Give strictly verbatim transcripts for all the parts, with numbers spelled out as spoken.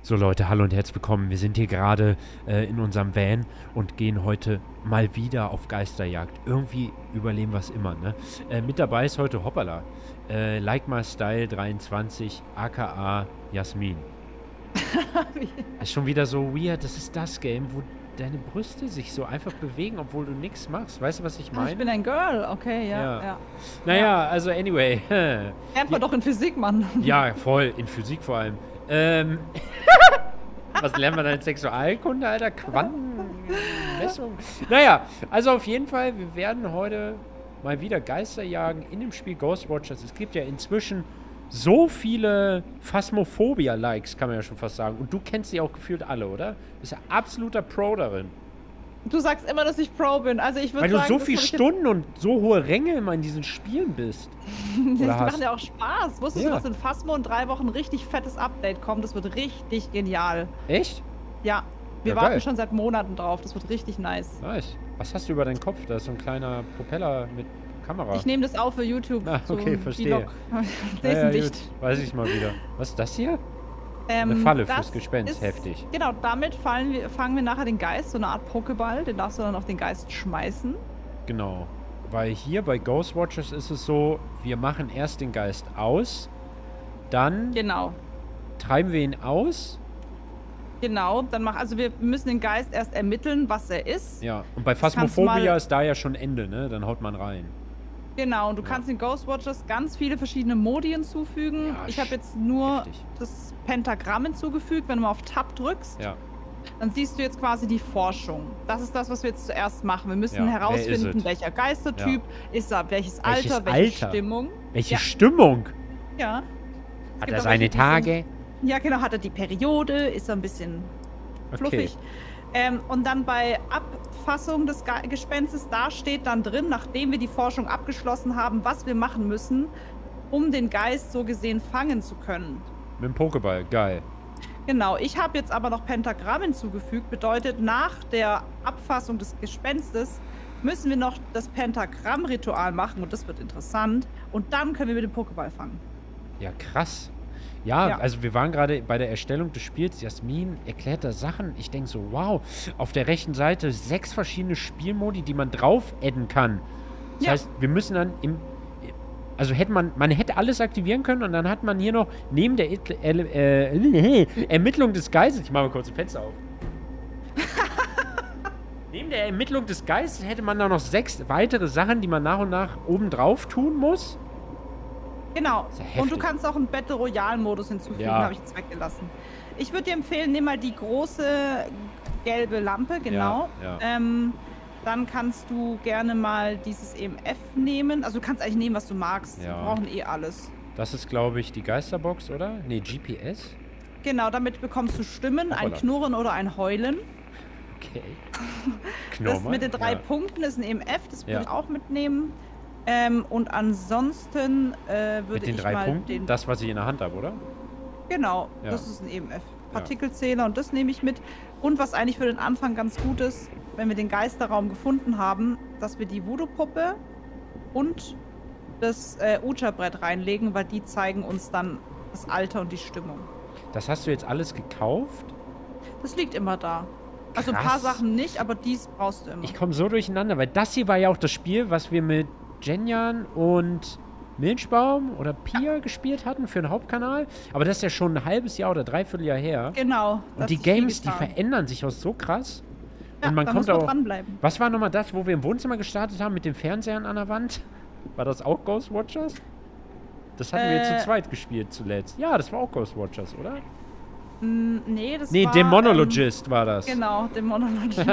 So Leute, hallo und herzlich willkommen. Wir sind hier gerade äh, in unserem Van und gehen heute mal wieder auf Geisterjagd. Irgendwie überleben wir es immer, ne? Äh, mit dabei ist heute Hoppala. Äh, Like My Style dreiundzwanzig, aka Jasmin. Ist schon wieder so weird. Das ist das Game, wo deine Brüste sich so einfach bewegen, obwohl du nichts machst. Weißt du, was ich meine? Ich bin ein Girl, okay, ja. Ja. ja. Naja, ja. also anyway. Lernt man ja. doch in Physik, Mann. Ja, voll. In Physik vor allem. Ähm... Was lernt man da in Sexualkunde, Alter? Quantenmessung? Naja, also auf jeden Fall, wir werden heute mal wieder Geister jagen in dem Spiel Ghostwatchers. Es gibt ja inzwischen so viele Phasmophobia-Likes, kann man ja schon fast sagen. Und du kennst die auch gefühlt alle, oder? Du bist ja absoluter Pro darin. Du sagst immer, dass ich Pro bin. Also ich würde sagen, Weil du sagen, so viele Stunden und so hohe Ränge immer in diesen Spielen bist. Das macht ja auch Spaß. Wusstest ja. du, dass in Phasmo in drei Wochen ein richtig fettes Update kommt? Das wird richtig genial. Echt? Ja. Wir ja, warten geil. schon seit Monaten drauf. Das wird richtig nice. Nice. Was hast du über deinen Kopf? Da ist so ein kleiner Propeller mit Kamera. Ich nehme das auf für YouTube. Ah, okay, verstehe. Ja, ja, weiß ich mal wieder. Was ist das hier? Ähm, Eine Falle fürs Gespenst, ist, heftig. Genau, damit fallen wir, fangen wir nachher den Geist, so eine Art Pokéball, den darfst du dann auf den Geist schmeißen. Genau, weil hier bei Ghostwatchers ist es so, wir machen erst den Geist aus, dann genau. treiben wir ihn aus. Genau, dann mach, also wir müssen den Geist erst ermitteln, was er ist. Ja, und bei Phasmophobia ist da ja schon Ende, ne? Dann haut man rein. Genau, und du ja. kannst in Ghostwatchers ganz viele verschiedene Modi hinzufügen. Ja, ich habe jetzt nur heftig. das Pentagramm hinzugefügt. Wenn du mal auf Tab drückst, ja. dann siehst du jetzt quasi die Forschung. Das ist das, was wir jetzt zuerst machen. Wir müssen ja. herausfinden, welcher Geistertyp ja. ist er, welches, welches Alter, welche Alter? Stimmung. Welche ja. Stimmung? Ja. Es Hat er seine Tage? Bisschen, ja, genau. Hat er die Periode? Ist er ein bisschen okay. fluffig? Ähm, und dann bei Abfassung des Ge Gespenstes, da steht dann drin, nachdem wir die Forschung abgeschlossen haben, was wir machen müssen, um den Geist so gesehen fangen zu können. Mit dem Pokéball, geil. Genau, ich habe jetzt aber noch Pentagramm hinzugefügt, bedeutet, nach der Abfassung des Gespenstes müssen wir noch das Pentagramm-Ritual machen und das wird interessant und dann können wir mit dem Pokéball fangen. Ja, krass. Ja, ja, also wir waren gerade bei der Erstellung des Spiels. Jasmin erklärt da Sachen. Ich denke so, wow, auf der rechten Seite sechs verschiedene Spielmodi, die man drauf adden kann. Das ja. heißt, wir müssen dann im... Also hätte man, man hätte alles aktivieren können und dann hat man hier noch neben der äh, äh, Ermittlung des Geistes... Ich mache mal kurz ein Fenster auf. Neben der Ermittlung des Geistes hätte man da noch sechs weitere Sachen, die man nach und nach oben drauf tun muss. Genau. Ja, und du kannst auch einen Battle Royale Modus hinzufügen, ja. habe ich jetzt weggelassen. Ich würde dir empfehlen, nimm mal die große gelbe Lampe, genau. Ja, ja. Ähm, dann kannst du gerne mal dieses E M F nehmen. Also du kannst eigentlich nehmen, was du magst. Ja. Wir brauchen eh alles. Das ist, glaube ich, die Geisterbox, oder? Nee, G P S? Genau, damit bekommst du Stimmen, Hoppala. ein Knurren oder ein Heulen. Okay. Das mit den drei ja. Punkten ist ein E M F, das würde ja. ich auch mitnehmen. Ähm, und ansonsten äh, würde ich Mit den drei mal Punkten? den... Das, was ich in der Hand habe, oder? Genau, ja. das ist ein E M F. Partikelzähler ja. und das nehme ich mit. Und was eigentlich für den Anfang ganz gut ist, wenn wir den Geisterraum gefunden haben, dass wir die Voodoo-Puppe und das äh, Ouija-Brett reinlegen, weil die zeigen uns dann das Alter und die Stimmung. Das hast du jetzt alles gekauft? Das liegt immer da. Krass. Also ein paar Sachen nicht, aber dies brauchst du immer. Ich komme so durcheinander, weil das hier war ja auch das Spiel, was wir mit Jenjan und Milchbaum oder Pia ja. gespielt hatten für den Hauptkanal. Aber das ist ja schon ein halbes Jahr oder dreiviertel Jahr her. Genau. Und die Games, die verändern sich auch so krass. Ja, und man da kommt muss man auch. dranbleiben. Was war nochmal das, wo wir im Wohnzimmer gestartet haben mit den Fernsehern an der Wand? War das auch Ghostwatchers? Das hatten äh, wir zu zweit gespielt zuletzt. Ja, das war auch Ghostwatchers, oder? Nee, das nee, war... Demonologist ähm, war das. Genau, Demonologist.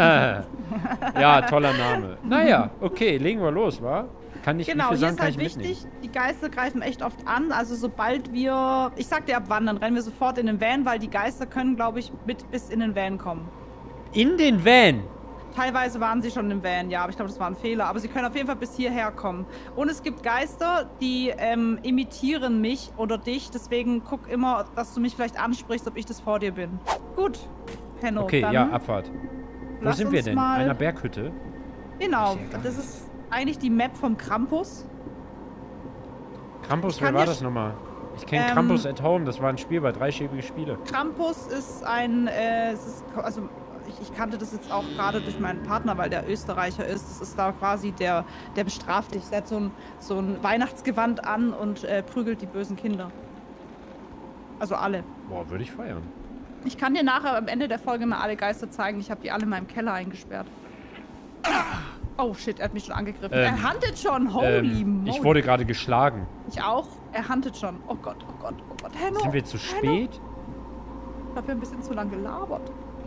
Ja, toller Name. Naja, okay, legen wir los, wa? Kann ich, genau, wie hier Sachen ist halt kann ich wichtig, mitnehmen? Die Geister greifen echt oft an. Also sobald wir... Ich sag dir ab wann, dann rennen wir sofort in den Van, weil die Geister können, glaube ich, mit bis in den Van kommen. In den Van? Teilweise waren sie schon im Van, ja, aber ich glaube, das war ein Fehler. Aber sie können auf jeden Fall bis hierher kommen. Und es gibt Geister, die ähm, imitieren mich oder dich. Deswegen guck immer, dass du mich vielleicht ansprichst, ob ich das vor dir bin. Gut, Henno. Okay, dann ja, Abfahrt. Wo sind wir denn? Mal... Einer Berghütte? Genau, das ist eigentlich die Map vom Krampus. Krampus, wer war das nochmal? Ich kenne ähm, Krampus at Home, das war ein Spiel bei dreischäbige Spiele. Krampus ist ein, äh, es ist, also ich, ich kannte das jetzt auch gerade durch meinen Partner, weil der Österreicher ist. Das ist da quasi der, der bestraft dich. Der hat so ein, so ein Weihnachtsgewand an und äh, prügelt die bösen Kinder. Also alle. Boah, würde ich feiern. Ich kann dir nachher am Ende der Folge mal alle Geister zeigen. Ich habe die alle in meinem Keller eingesperrt. Oh shit, er hat mich schon angegriffen. Ähm, er huntet schon, holy ähm, moly. Ich wurde gerade geschlagen. Ich auch. Er huntet schon. Oh Gott, oh Gott, oh Gott. Henno, Sind wir zu Henno. spät? Ich habe ja ein bisschen zu lang gelabert.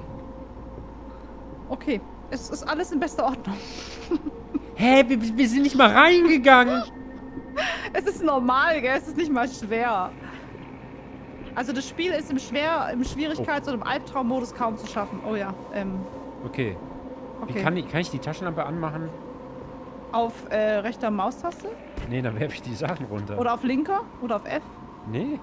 Okay, es ist alles in bester Ordnung. Hä, wir, wir sind nicht mal reingegangen. Es ist normal, gell? Es ist nicht mal schwer. Also das Spiel ist im Schwer, im Schwierigkeits- oh. und im Albtraummodus kaum zu schaffen. Oh ja. Ähm. Okay. okay. Wie kann ich, kann ich die Taschenlampe anmachen? Auf äh, rechter Maustaste? Nee, dann werfe ich die Sachen runter. Oder auf linker? Oder auf F? Nee.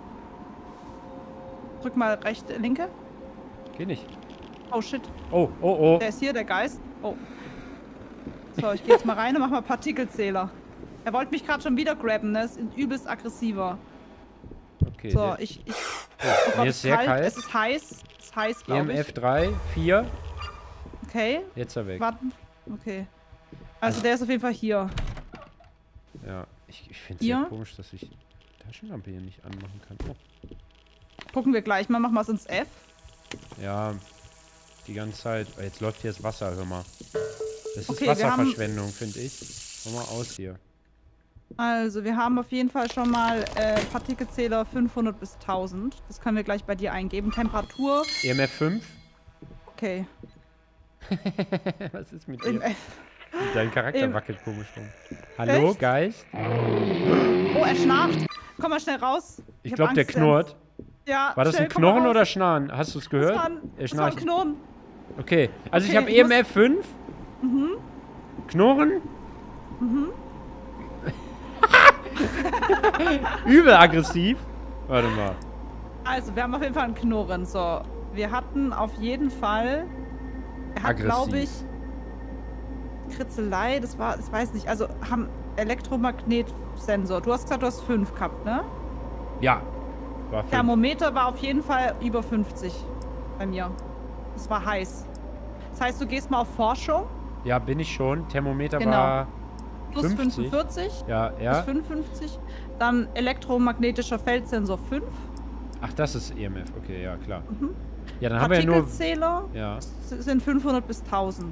Drück mal rechte, linke. Geh nicht. Oh shit. Oh, oh, oh. Der ist hier, der Geist. Oh. So, ich gehe jetzt mal rein und mach mal Partikelzähler. Er wollte mich gerade schon wieder grabben, ne? Ist übelst aggressiver. Okay. So, ich. ich oh, oh Gott, ist sehr kalt. kalt. Es ist heiß. Es ist heiß, glaube ich. E M F drei, vier. Okay. Jetzt ist er weg. Warten. Okay. Also, der ist auf jeden Fall hier. Ja, ich, ich finde es sehr komisch, dass ich die Taschenlampe hier nicht anmachen kann. Oh. Gucken wir gleich mal. Machen wir es ins F. Ja, die ganze Zeit. Oh, jetzt läuft hier das Wasser, hör mal. Das ist okay, Wasserverschwendung, finde ich. Hör mal aus hier. Also, wir haben auf jeden Fall schon mal äh, Partikelzähler fünfhundert bis tausend. Das können wir gleich bei dir eingeben. Temperatur. E M F fünf. Okay. Was ist mit dir? E M F. Dein Charakter e wackelt komisch rum. Hallo, Echt? Geist? Oh, er schnarcht. Komm mal schnell raus. Ich, ich glaube, der knurrt. Ja, war das schnell, ein Knurren oder Schnarren? Hast du es gehört? Das war ein, er das war ein Knurren. Okay, also okay, ich habe E M F fünf. Mhm. Knurren. Mhm. Übel aggressiv. Warte mal. Also, wir haben auf jeden Fall ein Knurren. So, wir hatten auf jeden Fall. Er hat, glaube ich, Kritzelei. Das war, ich weiß nicht. Also, haben Elektromagnetsensor. Du hast gesagt, du hast fünf gehabt, ne? Ja. War fünf. Thermometer war auf jeden Fall über fünfzig bei mir. Das war heiß. Das heißt, du gehst mal auf Forschung. Ja, bin ich schon. Thermometer genau. war. Plus fünfzig. fünfundvierzig. Ja, ja. Plus fünfundfünfzig. Dann elektromagnetischer Feldsensor fünf. Ach, das ist E M F. Okay, ja, klar. Mhm. Ja, dann haben wir ja nur... Partikelzähler ja. sind fünfhundert bis tausend.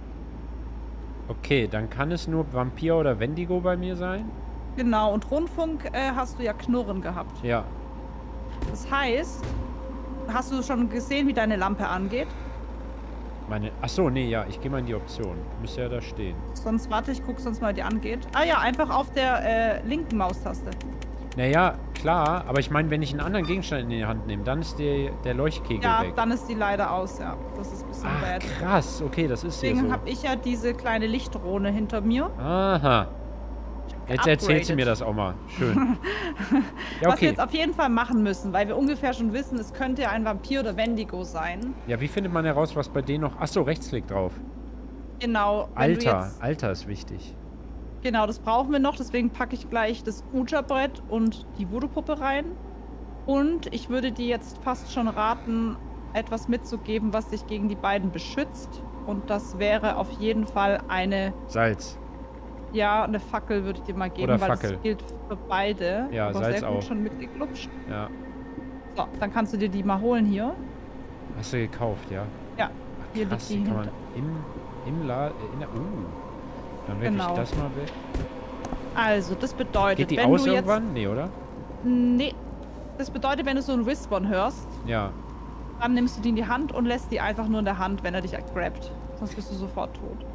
Okay, dann kann es nur Vampir oder Wendigo bei mir sein? Genau, und Rundfunk äh, hast du ja Knurren gehabt. Ja. Das heißt, hast du schon gesehen, wie deine Lampe angeht? Meine. Achso, nee, ja, ich gehe mal in die Option. Müsste ja da stehen. Sonst warte, ich guck sonst mal, wie die angeht. Ah ja, einfach auf der äh, linken Maustaste. Naja, klar, aber ich meine, wenn ich einen anderen Gegenstand in die Hand nehme, dann ist die, der Leuchtkegel ja, weg. Ja, dann ist die leider aus, ja. Das ist ein bisschen Ach, bad. Krass, okay, das ist hier so. Deswegen habe ich ja diese kleine Lichtdrohne hinter mir. Aha. Jetzt erzählt sie mir das auch mal. Schön. Ja, okay. Was wir jetzt auf jeden Fall machen müssen, weil wir ungefähr schon wissen, es könnte ja ein Vampir oder Wendigo sein. Ja, wie findet man heraus, was bei denen noch... Achso, Rechtsklick drauf. Genau. Alter, Alter ist wichtig. Genau, das brauchen wir noch. Deswegen packe ich gleich das Ouija-Brett und die Voodoo-Puppe rein. Und ich würde dir jetzt fast schon raten, etwas mitzugeben, was dich gegen die beiden beschützt. Und das wäre auf jeden Fall eine... Salz. Ja, eine Fackel würde ich dir mal geben, Oder weil Fackel. Das gilt für beide. Ja, aber Salz sehr gut auch. Schon mitgeklutscht. Ja. So, dann kannst du dir die mal holen hier. Hast du gekauft, ja? Ja. Ach, hier krass, liegt die kann man im, im Laden... Uh. Dann werfe genau. ich das mal weg. Also, das bedeutet, Geht die wenn aus du jetzt... irgendwann? Nee, oder? Nee. Das bedeutet, wenn du so ein Respawn hörst, ja. dann nimmst du die in die Hand und lässt die einfach nur in der Hand, wenn er dich grabt. Sonst bist du sofort tot.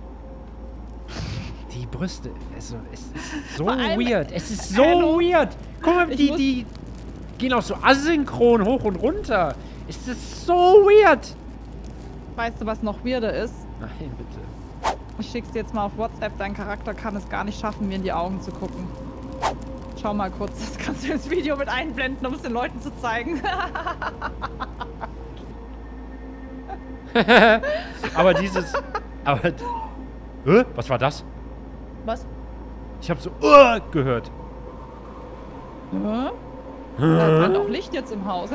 Die Brüste, also, es ist so allem, weird. Es ist so Hallo. weird. Guck mal, die, muss... die gehen auch so asynchron hoch und runter. Es ist so weird. Weißt du, was noch weirder ist? Nein, bitte. Ich schick's dir jetzt mal auf WhatsApp. Dein Charakter kann es gar nicht schaffen, mir in die Augen zu gucken. Schau mal kurz, das kannst du ins Video mit einblenden, um es den Leuten zu zeigen. Aber dieses... Aber... Hä? Was war das? Was? Ich hab so... Uh, gehört. Hä? Da brennt auch Licht jetzt im Haus.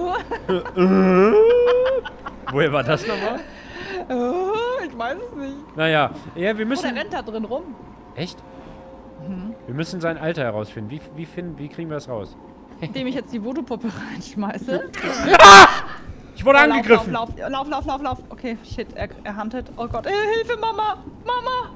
Woher war das nochmal? Ich weiß es nicht. Naja, ja, wir müssen... Oh, der rennt da drin rum. Echt? Mhm. Wir müssen sein Alter herausfinden. Wie, wie, finden, wie kriegen wir das raus? Indem ich jetzt die Voodoo-Puppe reinschmeiße. Ah! Ich wurde oh, angegriffen. Lauf, lauf, lauf, lauf, lauf, lauf. Okay, shit, er, er huntet. Oh Gott, Hilfe, Mama! Mama!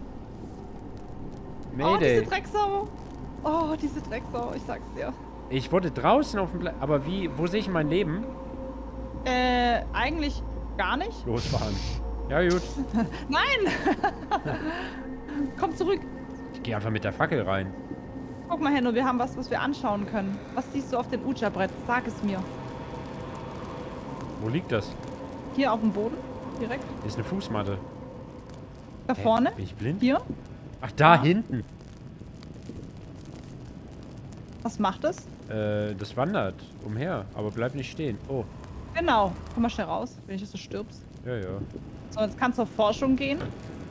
Mayday. Oh, diese Drecksau. Oh, diese Drecksau, ich sag's dir. Ich wurde draußen auf dem Platz. Aber wie, wo sehe ich mein Leben? Äh, eigentlich gar nicht. Losfahren. Ja, gut. Nein! Komm zurück. Ich gehe einfach mit der Fackel rein. Guck mal, Henno, wir haben was, was wir anschauen können. Was siehst du auf dem Ouija-Brett? Sag es mir. Wo liegt das? Hier auf dem Boden, direkt. Hier ist eine Fußmatte. Da Hä? vorne? Bin ich blind? Hier. Ach, da Ja. hinten. Was macht es? Äh, das wandert umher, aber bleibt nicht stehen. Oh. Genau. Komm mal schnell raus, wenn ich jetzt so stirbst. Ja, ja. So, jetzt kannst du auf Forschung gehen.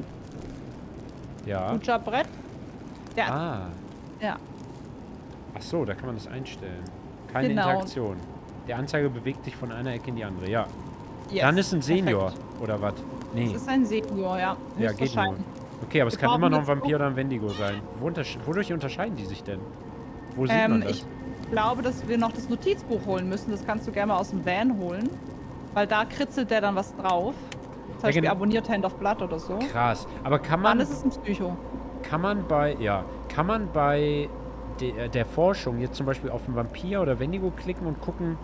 Ja. Ouija-Brett. Ja. Ah. Ja. Ach so, da kann man das einstellen. Keine Genau. Interaktion. Der Anzeiger bewegt sich von einer Ecke in die andere. Ja. Yes. Dann ist ein Senior. Perfekt. Oder was? Nee. Das ist ein Senior, ja. Ja, Muss geht nur. wahrscheinlich. Okay, aber es Wir kann brauchen immer noch ein jetzt Vampir auch- oder ein Wendigo sein. Wo untersch wodurch unterscheiden die sich denn? Wo sieht Ähm, man das? ich glaube, dass wir noch das Notizbuch holen müssen. Das kannst du gerne mal aus dem Van holen. Weil da kritzelt der dann was drauf. Zum Beispiel genau. abonniert Hand of Blood oder so. Krass. Aber kann Dann man, ist es ein Psycho. kann man bei, ja, kann man bei de der Forschung jetzt zum Beispiel auf einen Vampir oder Wendigo klicken und gucken,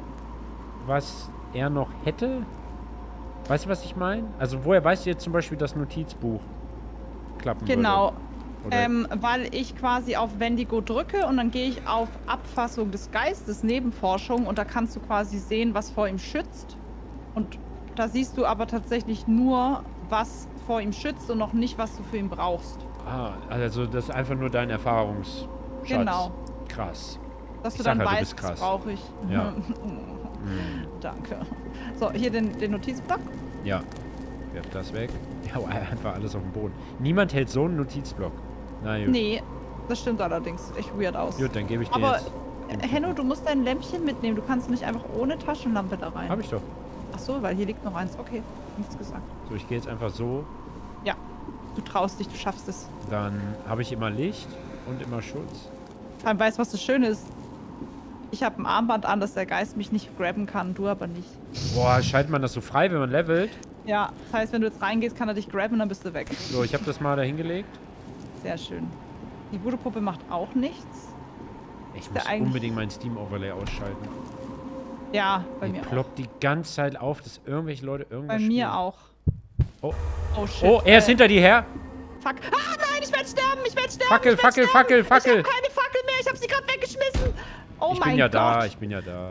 was er noch hätte? Weißt du, was ich meine? Also woher weißt du jetzt zum Beispiel, dass Notizbuch klappen Genau. würde? Oder- Ähm, weil ich quasi auf Wendigo drücke und dann gehe ich auf Abfassung des Geistes, Nebenforschung, und da kannst du quasi sehen, was vor ihm schützt. Und da siehst du aber tatsächlich nur, was vor ihm schützt und noch nicht, was du für ihn brauchst. Ah, also das ist einfach nur dein Erfahrungsschatz. Genau. Krass. Dass Ich du sag dann ja, du weißt, bist was krass. brauche ich. Ja. Hm. Danke. So, hier den, den Notizblock. Ja. Werf das weg. Ja, einfach alles auf dem Boden. Niemand hält so einen Notizblock. Na gut. Nee, das stimmt allerdings. Sieht echt weird aus. Gut, dann gebe ich dir Aber, jetzt... äh, Henno, du musst dein Lämpchen mitnehmen. Du kannst nicht einfach ohne Taschenlampe da rein. Hab ich doch. Ach so, weil hier liegt noch eins. Okay, nichts gesagt. So, ich gehe jetzt einfach so. Ja, du traust dich, du schaffst es. Dann habe ich immer Licht und immer Schutz. Vor allem weißt du, was das Schöne ist? Ich habe ein Armband an, dass der Geist mich nicht grabben kann, du aber nicht. Boah, schaltet man das so frei, wenn man levelt? Ja, das heißt, wenn du jetzt reingehst, kann er dich grabben und dann bist du weg. So, ich habe das mal da hingelegt. Sehr schön. Die Voodoo-Puppe macht auch nichts. Ich der muss eigentlich- unbedingt mein Steam-Overlay ausschalten. Ja, bei Mir mir auch. ploppt die ganze Zeit auf, dass irgendwelche Leute irgendwas Bei mir spielen. auch. Oh. Oh shit. Oh, er ist äh, hinter dir her. Fuck. Ah nein, ich werde sterben, ich werde sterben. Fackel, ich werd Fackel, sterben. Fackel, Fackel. Ich habe keine Fackel mehr, ich habe sie gerade weggeschmissen. Oh ich mein bin ja Gott. da, ich bin ja da.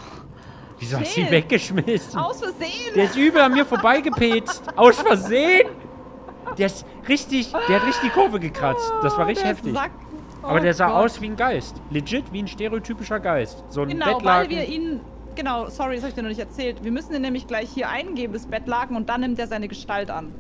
Wieso hast du sie Shit. weggeschmissen? Aus Versehen. Der ist übel an mir vorbeigepetzt. Aus Versehen. Der ist richtig, der hat richtig die Kurve gekratzt. Das war Oh, richtig der heftig. Sack. Aber Oh der sah Gott. aus wie ein Geist. Legit wie ein stereotypischer Geist. So ein Genau, weil Bettlaken. wir ihn... Genau, sorry, das habe ich dir noch nicht erzählt. Wir müssen ihn nämlich gleich hier eingeben, das Bettlaken, und dann nimmt er seine Gestalt an.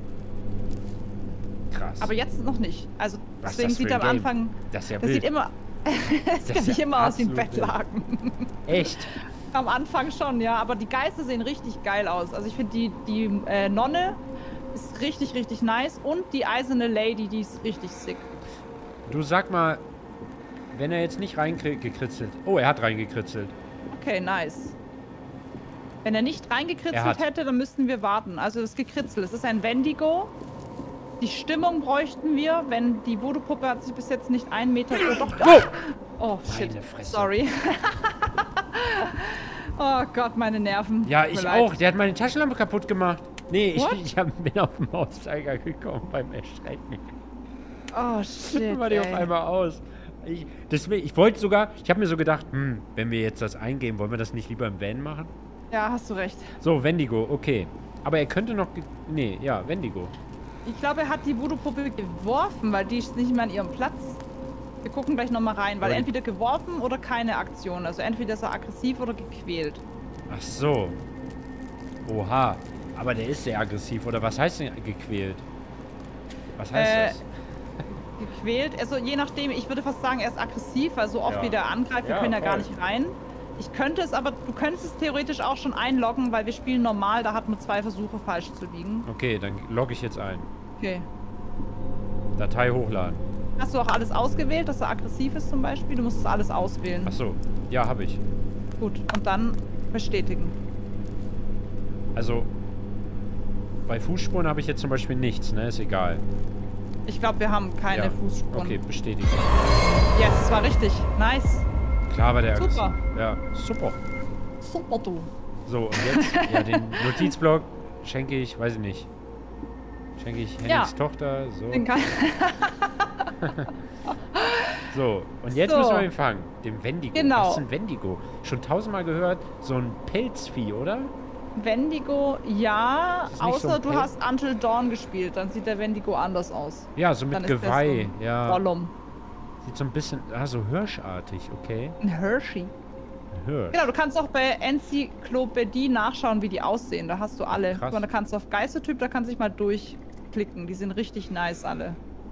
Krass. Aber jetzt noch nicht. Also Was ist deswegen das für sieht er am ein Game? Anfang... Das ist ja Das wild. sieht immer... Es Das sieht ist nicht ja immer aus wie ein absolut wild. Bettlaken. Echt? Am Anfang schon, ja. Aber die Geister sehen richtig geil aus. Also ich finde die, die äh, Nonne ist richtig, richtig nice. Und die eiserne Lady, die ist richtig sick. Du sag mal, wenn er jetzt nicht reingekritzelt... Oh, er hat reingekritzelt. Okay, nice. Wenn er nicht Er reingekritzelt hat. hätte, dann müssten wir warten. Also das Gekritzel, es ist ein Wendigo. Die Stimmung bräuchten wir, wenn die Voodoo-Puppe hat sich bis jetzt nicht einen Meter... Oh, doch. Oh! Oh, shit. Meine Fresse. Sorry. Oh Gott, meine Nerven. Ja, Tut mir ich leid. auch. Der hat meine Taschenlampe kaputt gemacht. Nee, ich, What? ich hab, bin auf den Mauszeiger gekommen beim Erschrecken. Oh, shit, war die auf ey. einmal aus. Ich, deswegen, ich wollte sogar, ich habe mir so gedacht, hm, wenn wir jetzt das eingeben, wollen wir das nicht lieber im Van machen? Ja, hast du recht. So, Wendigo, okay. Aber er könnte noch, ge- nee, ja, Wendigo. Ich glaube, er hat die Voodoo-Puppe geworfen, weil die ist nicht mehr an ihrem Platz. Wir gucken gleich nochmal rein, weil Aber die- entweder geworfen oder keine Aktion. Also entweder ist er aggressiv oder gequält. Ach so. Oha. Aber der ist sehr aggressiv, oder was heißt denn gequält? Was heißt Äh, das? gequält. Also je nachdem, ich würde fast sagen, er ist aggressiv, weil so oft ja. wie der angreift, wir ja, können ja voll. gar nicht rein. Ich könnte es aber, du könntest es theoretisch auch schon einloggen, weil wir spielen normal, da hat man zwei Versuche falsch zu liegen. Okay, dann logge ich jetzt ein. Okay. Datei hochladen. Hast du auch alles ausgewählt, dass er aggressiv ist zum Beispiel? Du musst es alles auswählen. Ach so, ja, habe ich. Gut, und dann bestätigen. Also, bei Fußspuren habe ich jetzt zum Beispiel nichts, ne? Ist egal. Ich glaube, wir haben keine ja. Fußspuren. Okay, bestätigen. Yes, das war richtig. Nice. Klar war der Super. aggressiv. Ja, super. Super, du. So, und jetzt, ja, den Notizblock schenke ich, weiß ich nicht. Schenke ich Hennings Ja. Tochter, so. Den kann So, und jetzt So. müssen wir ihn fangen. Den Wendigo. Genau. Was ist ein Wendigo? Schon tausendmal gehört, so ein Pilzvieh, oder? Wendigo, ja, Ist das nicht so außer ein du Pilz? hast Until Dawn gespielt, dann sieht der Wendigo anders aus. Ja, so mit Dann ist der Geweih. so ein ja. Gollum. Sieht so ein bisschen, ah, so hirschartig, okay. Ein Hershey. Ein Hirsch. Genau, du kannst auch bei Enzyklopädie nachschauen, wie die aussehen. Da hast du alle. Krass. Und da kannst du auf Geistertyp, da kannst du dich mal durchklicken. Die sind richtig nice alle.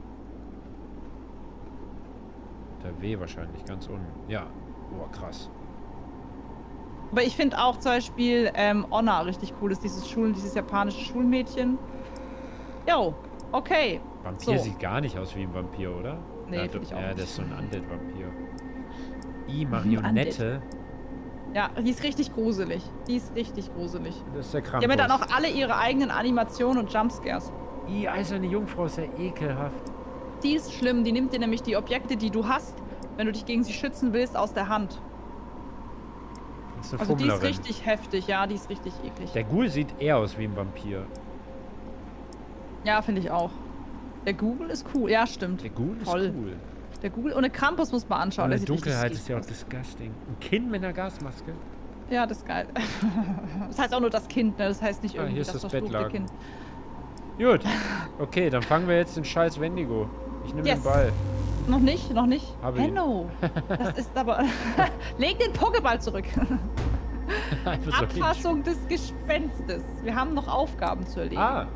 Der W wahrscheinlich, ganz unten. Ja. Boah, krass. Aber ich finde auch zum Beispiel ähm, Onna richtig cool ist, dieses Schulen, dieses japanische Schulmädchen. Jo, okay. Vampir So. sieht gar nicht aus wie ein Vampir, oder? Nee, ja, find ich auch Ja, nicht. der ist so ein Undead-Vampir. I, Marionette. Ja, die ist richtig gruselig. Die ist richtig gruselig. Das ist der Die Krampus. haben ja dann auch alle ihre eigenen Animationen und Jumpscares. I, eiserne Jungfrau ist ja ekelhaft. Die ist schlimm, die nimmt dir nämlich die Objekte, die du hast, wenn du dich gegen sie schützen willst, aus der Hand. Das ist eine Also die ist Fummlerin. richtig heftig, ja, die ist richtig eklig. Der Ghoul sieht eher aus wie ein Vampir. Ja, finde ich auch. Der Google ist cool, ja stimmt. Der Ghoul ist Toll. cool. Der Google ohne Krampus muss man anschauen. Und Der die sieht richtig Dunkelheit fies ist ja auch aus. disgusting. Ein Kind mit einer Gasmaske. Ja, das ist geil. Das heißt auch nur das Kind, ne? Das heißt nicht Ah, irgendwie hier ist das das verfluchte Bettlaken. Kind. Gut. Okay, dann fangen wir jetzt den scheiß Wendigo. Ich nehme Yes. den Ball. Noch nicht, noch nicht. Hab ihn. Henno. Das ist aber... Leg den Pokéball zurück. Einfach so Abfassung des Gespenstes. Wir haben noch Aufgaben zu erledigen. Ah,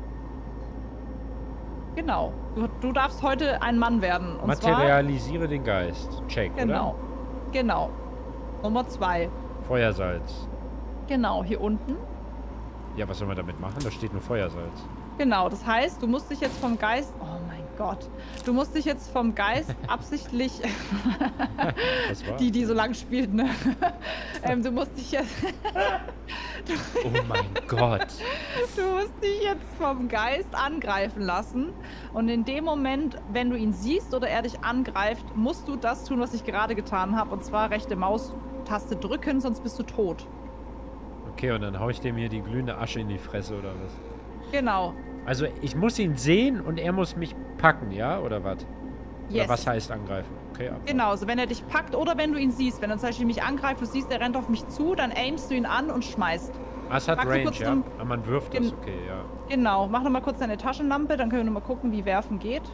Genau. Du, du darfst heute ein Mann werden. Und materialisiere den Geist. Check, zwar... Genau. oder? Genau. Nummer zwei. Feuersalz. Genau, hier unten. Ja, was soll man damit machen? Da steht nur Feuersalz. Genau, das heißt, du musst dich jetzt vom Geist... Oh mein Gott. Du musst dich jetzt vom Geist absichtlich... Das war? die, die so lang spielt, ne? ähm, du musst dich jetzt... Oh mein Gott. Du musst dich jetzt vom Geist angreifen lassen. Und in dem Moment, wenn du ihn siehst oder er dich angreift, musst du das tun, was ich gerade getan habe. Und zwar rechte Maustaste drücken, sonst bist du tot. Okay, und dann hau ich dem hier die glühende Asche in die Fresse, oder was? Genau. Also, ich muss ihn sehen und er muss mich packen, ja? Oder was? Oder Yes. was heißt angreifen? Okay, abwarten. Genau, also wenn er dich packt oder wenn du ihn siehst. Wenn er zum Beispiel mich angreift, du siehst, er rennt auf mich zu, dann aimst du ihn an und schmeißt. Ah, es hat Magst du Range, kurz ja? den- Aber man wirft das, Gen- okay, ja. Genau, mach nochmal kurz deine Taschenlampe, dann können wir nochmal gucken, wie werfen geht.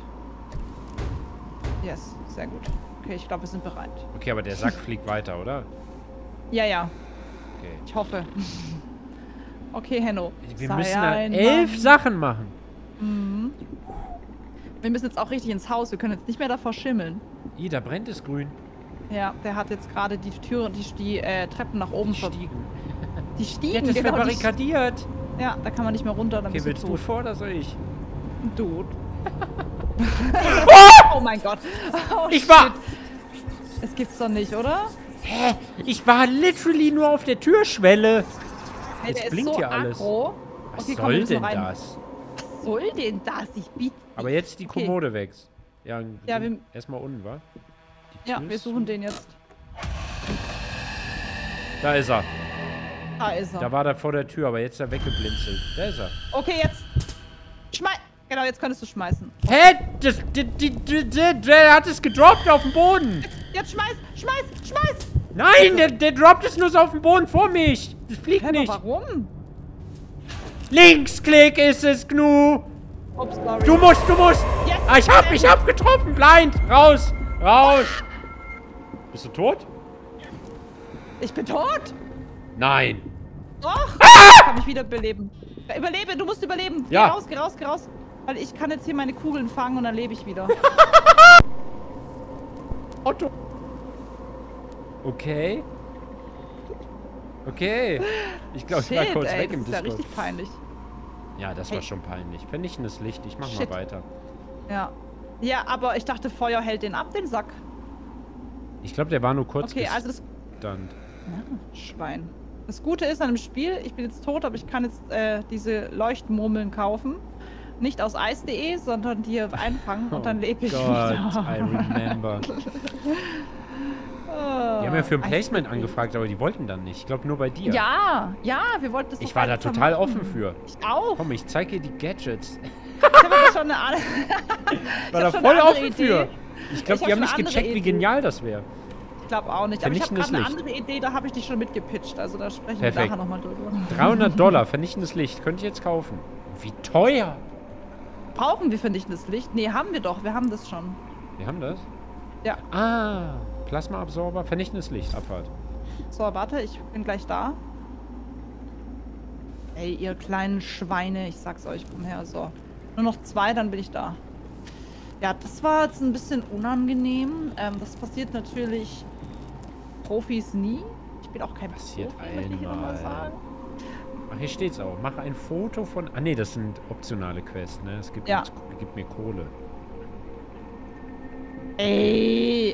Yes, sehr gut. Okay, ich glaube, wir sind bereit. Okay, aber der Sack fliegt weiter, oder? Ja, ja, Okay. ich hoffe. Okay, Henno. Wir sei müssen da ein elf Mann. Sachen machen. Mhm. Wir müssen jetzt auch richtig ins Haus. Wir können jetzt nicht mehr davor schimmeln. Ih, da brennt es grün. Ja, der hat jetzt gerade die Türen, die, die äh, Treppen nach oben Die ver- Stiegen. Die Die Stiegen, hat es genau. Die, verbarrikadiert. ja, da kann man nicht mehr runter. Dann Okay, bist willst du du tot. vor oder soll ich? Du. Oh mein Gott. Oh, Ich war... shit. Es gibt's doch nicht, oder? Hä? Ich war literally nur auf der Türschwelle. Hey, Jetzt der blinkt ist so ja alles. aggro. Was Okay, komm, wir soll müssen denn rein. das? Was soll denn das? Ich biete. Aber jetzt die Okay. Kommode weg. Ja, Ja, wir- erstmal unten, wa? Die Ja, Tür wir ist suchen zu. den jetzt. Da ist er. Da ist er. Da war er vor der Tür, aber jetzt ist er weggeblinzelt. Da ist er. Okay, jetzt. Schmeiß. Genau, jetzt könntest du schmeißen. Hä? Das, die, die, die, die, der hat es gedroppt auf dem Boden. Jetzt schmeiß, schmeiß, schmeiß. Nein, der, der droppt es nur so auf dem Boden vor mich. Das fliegt Hä, aber nicht. warum? Linksklick ist es, Gnu. Ups, sorry. Du musst, du musst. Yes. Ah, ich hab, ich hab getroffen. Blind. Raus. Raus. Bist du tot? Ich bin tot. Nein. Doch. Ich kann mich wieder beleben. Überlebe, du musst überleben. Geh Ja. raus, geh raus, geh raus. Weil ich kann jetzt hier meine Kugeln fangen und dann lebe ich wieder. Otto. Okay. Okay. Ich glaube, ich war kurz ey, weg im Discord. Das ist ja richtig peinlich. Ja, das hey. war schon peinlich. Vernichtendes Licht. Ich mach Shit. mal weiter. Ja. Ja, aber ich dachte, Feuer hält den ab, den Sack. Ich glaube, der war nur kurz Okay, also das... Stand. Ja, Schwein. Das Gute ist an dem Spiel, ich bin jetzt tot, aber ich kann jetzt äh, diese Leuchtmurmeln kaufen. Nicht aus eis punkt de, sondern die einfangen und dann lebe ich God, wieder. I remember. Die haben ja für ein Placement angefragt, aber die wollten dann nicht. Ich glaube nur bei dir. Ja, ja, wir wollten das. Ich war da total machen. offen für. Ich auch. Komm, ich zeig dir die Gadgets. Ich habe da schon eine andere Ich war da voll offen Idee. für. Ich glaube, die haben nicht gecheckt, Idee. wie genial das wäre. Ich glaube auch nicht. Aber ich habe gerade eine andere Idee, da habe ich dich schon mitgepitcht. Also da sprechen Perfekt. wir nachher nochmal drüber. dreihundert Dollar, vernichtendes Licht. Könnte ich jetzt kaufen. Wie teuer. Brauchen wir vernichtendes Licht? Nee, haben wir doch. Wir haben das schon. Wir haben das? Ja. Ah, Plasmaabsorber, vernichtendes Licht, Abfahrt. So, warte, ich bin gleich da. Ey, ihr kleinen Schweine, ich sag's euch, komm her, so. Nur noch zwei, dann bin ich da. Ja, das war jetzt ein bisschen unangenehm. Ähm, das passiert natürlich Profis nie. Ich bin auch kein passiert Profi, möchte ich mal sagen. Ach, hier steht's auch. Mach ein Foto von... Ah, nee, das sind optionale Quests, ne? Es gibt, ja. uns, gibt mir Kohle. Ey.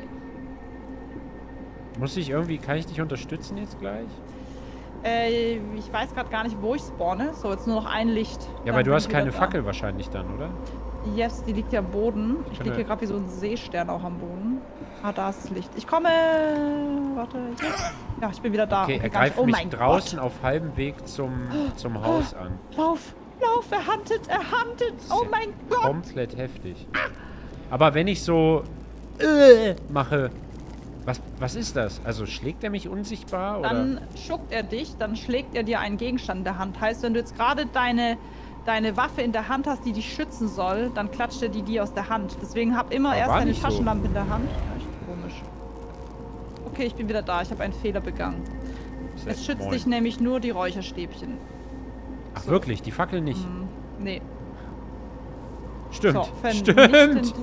Muss ich irgendwie... Kann ich dich unterstützen jetzt gleich? Äh, ich weiß gerade gar nicht, wo ich spawne. So, jetzt nur noch ein Licht. Ja, aber du hast keine Fackel da. wahrscheinlich dann, oder? Yes, die liegt ja am Boden. Ich, ich liege hier gerade wie so ein Seestern auch am Boden. Ah, da ist das Licht. Ich komme. Warte. Hier. Ja, ich bin wieder da. Okay, okay er greift oh mich draußen Gott. auf halbem Weg zum, zum Haus an. Lauf, lauf, er huntet, er huntet. Oh mein Gott. Komplett heftig. Aber wenn ich so äh, mache, was, was ist das? Also schlägt er mich unsichtbar? Dann oder? schuckt er dich, dann schlägt er dir einen Gegenstand in der Hand. Heißt, wenn du jetzt gerade deine... deine Waffe in der Hand hast, die dich schützen soll, dann klatscht er die dir aus der Hand. Deswegen hab immer Aber erst deine Taschenlampe so. in der Hand. Ja, echt komisch. Okay, ich bin wieder da. Ich habe einen Fehler begangen. Es schützt Moin. dich nämlich nur die Räucherstäbchen. Ach so. Wirklich? Die Fackel nicht? Hm, nee. Stimmt. So, Stimmt.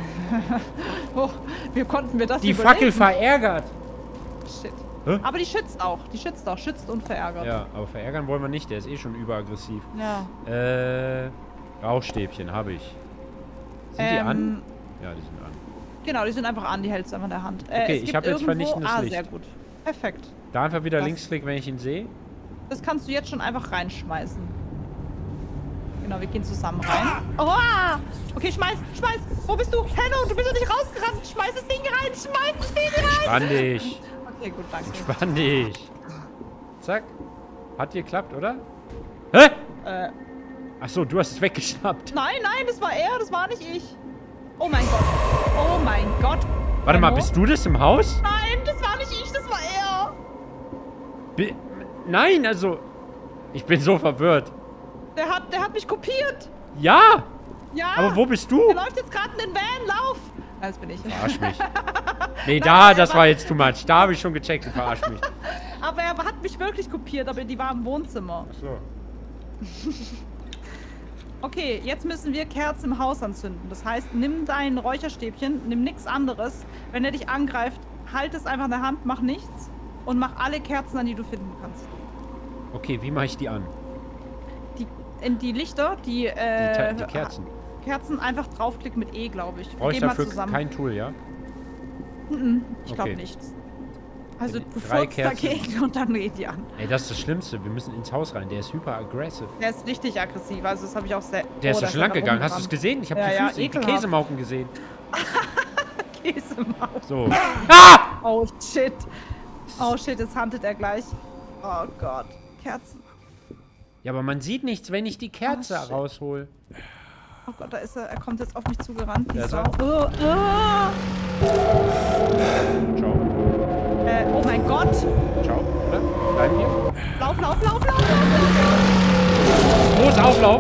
oh, wie konnten wir das Die überlegen? Fackel verärgert. Shit. Hä? Aber die schützt auch. Die schützt auch. Schützt und verärgert. Ja, aber verärgern wollen wir nicht. Der ist eh schon überaggressiv. Ja. Äh, Rauchstäbchen habe ich. Sind ähm, die an? Ja, die sind an. Genau, die sind einfach an. Die hältst du einfach in der Hand. Äh, okay, ich habe jetzt vernichtendes ah, Licht. sehr gut. Perfekt. Da einfach wieder das, Linksklick, wenn ich ihn sehe. Das kannst du jetzt schon einfach reinschmeißen. Genau, wir gehen zusammen rein. Oh! Okay, schmeiß, schmeiß! Wo bist du? Henno, du bist doch nicht rausgerannt! Schmeiß das Ding rein! Schmeiß das Ding rein! Spann dich! Okay, gut, danke. Spann dich! Zack. Hat geklappt, oder? Hä? Äh. Achso, du hast es weggeschnappt. Nein, nein, das war er, das war nicht ich. Oh mein Gott. Oh mein Gott. Warte Henno? mal, bist du das im Haus? Nein, das war nicht ich, das war er. Be nein, also... Ich bin so verwirrt. Der hat, der hat mich kopiert. Ja. Ja. Aber wo bist du? Der läuft jetzt gerade in den Van. Lauf. Nein, das bin ich. Verarsch mich. Nee, da, das war jetzt too much. Da habe ich schon gecheckt, du verarsch mich. Aber er hat mich wirklich kopiert, aber die war im Wohnzimmer. Ach so. Okay, jetzt müssen wir Kerzen im Haus anzünden. Das heißt, nimm dein Räucherstäbchen, nimm nichts anderes. Wenn er dich angreift, halt es einfach in der Hand, mach nichts. Und mach alle Kerzen an, die du finden kannst. Okay, wie mache ich die an? Die, in die Lichter, die, äh... Die, die Kerzen. Kerzen einfach draufklicken mit E, glaube ich. Brauche ich dafür kein Tool, ja? Mm-mm, ich glaube okay. nichts. Also du Drei furzt dagegen und dann geht die an. Ey, das ist das Schlimmste. Wir müssen ins Haus rein. Der ist hyper aggressiv. Der ist richtig aggressiv. Also das habe ich auch sehr... Der oh, ist so schlank gegangen. Hast du es gesehen? Ich habe ja, die, ja, Füße, die Käsemauken gesehen. Käsemauken. So. Ah! Oh shit. Oh shit, jetzt huntet er gleich. Oh Gott. Kerzen. Ja, aber man sieht nichts, wenn ich die Kerze oh, raushol. Oh Gott, da ist er. Er kommt jetzt auf mich zugerannt. Die ja, Sau. Oh, oh. Ciao. Äh, oh mein Gott. Ciao. Oder? Bleiben wir. Lauf, lauf, lauf, lauf, lauf. Wo ist Auflauf?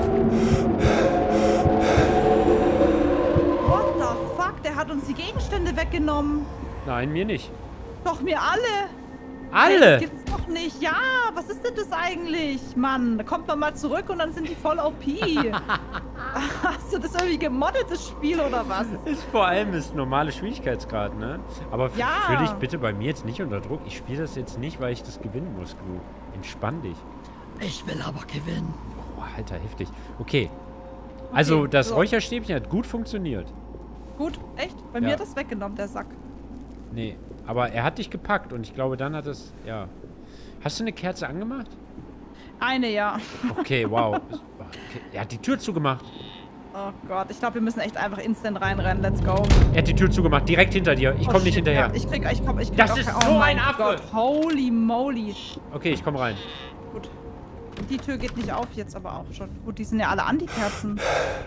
What the fuck? Der hat uns die Gegenstände weggenommen. Nein, mir nicht. Doch, mir alle. Alle? Das gibt's doch nicht. Ja, was ist denn das eigentlich? Mann, da kommt man mal zurück und dann sind die voll O P. Hast du das irgendwie gemoddet, das Spiel, oder was? Ist vor allem ist normaler Schwierigkeitsgrad, ne? Aber ja. fühl dich bitte bei mir jetzt nicht unter Druck. Ich spiele das jetzt nicht, weil ich das gewinnen muss, Glu. Entspann dich. Ich will aber gewinnen. Oh, Alter, heftig. Okay. Also, okay, das so. Räucherstäbchen hat gut funktioniert. Gut? Echt? Bei ja. mir hat das weggenommen, der Sack. Nee, aber er hat dich gepackt und ich glaube, dann hat es, ja. Hast du eine Kerze angemacht? Eine, ja. Okay, wow. Okay. Er hat die Tür zugemacht. Oh Gott, ich glaube, wir müssen echt einfach instant reinrennen. Let's go. Er hat die Tür zugemacht, direkt hinter dir. Ich oh, komme nicht shit, hinterher. Ja, ich krieg, ich komm, ich krieg Das auch ist kein, so oh ein mein Affe. Gott, holy moly. Okay, ich komme rein. Gut. Die Tür geht nicht auf, jetzt aber auch schon. Gut, die sind ja alle an, die Kerzen.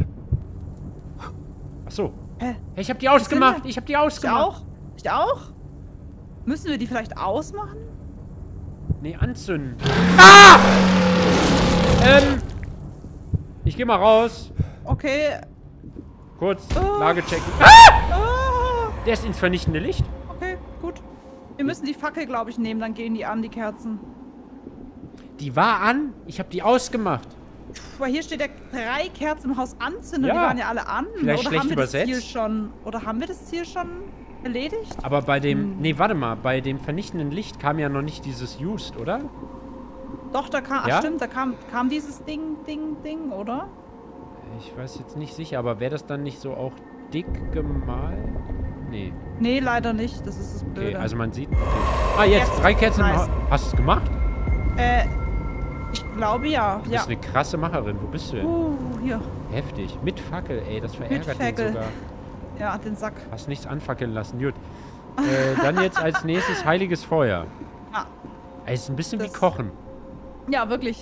Ach so. Hä? Hey, ich habe die ausgemacht. Ich habe die ausgemacht. Ich auch? Ich auch? Müssen wir die vielleicht ausmachen? Nee, anzünden. Ah! Ähm. Ich geh mal raus. Okay. Kurz, oh. Lage checken. Ah! Oh. Der ist ins vernichtende Licht. Okay, gut. Wir müssen die Fackel, glaube ich, nehmen, dann gehen die an, die Kerzen. Die war an. Ich habe die ausgemacht. Weil hier steht ja drei Kerzen im Haus anzünden. Ja. Die waren ja alle an. Vielleicht oder schlecht haben wir übersetzt. das Ziel schon? Oder haben wir das Ziel schon erledigt? Aber bei dem... Hm. Nee, warte mal. Bei dem vernichtenden Licht kam ja noch nicht dieses Used, oder? Doch, da kam... Ja? Ach stimmt, da kam, kam dieses Ding, Ding, Ding, oder? Ich weiß jetzt nicht sicher, aber wäre das dann nicht so auch dick gemalt? Nee. Nee, leider nicht. Das ist das Blöde. Okay, also man sieht... Okay. Ah, jetzt. Jetzt. Drei Kerzen im Nice. Haus. Hast du es gemacht? Äh, ich glaube ja. Du ja. bist eine krasse Macherin. Wo bist du denn? Uh, hier. Heftig. Mit Fackel, ey. Das verärgert Mit ihn Fackel. sogar. Ja, den Sack. Hast nichts anfackeln lassen. Gut. Äh, dann jetzt als nächstes heiliges Feuer. Ja. Ey, ist ein bisschen Das- wie Kochen. Ja, wirklich.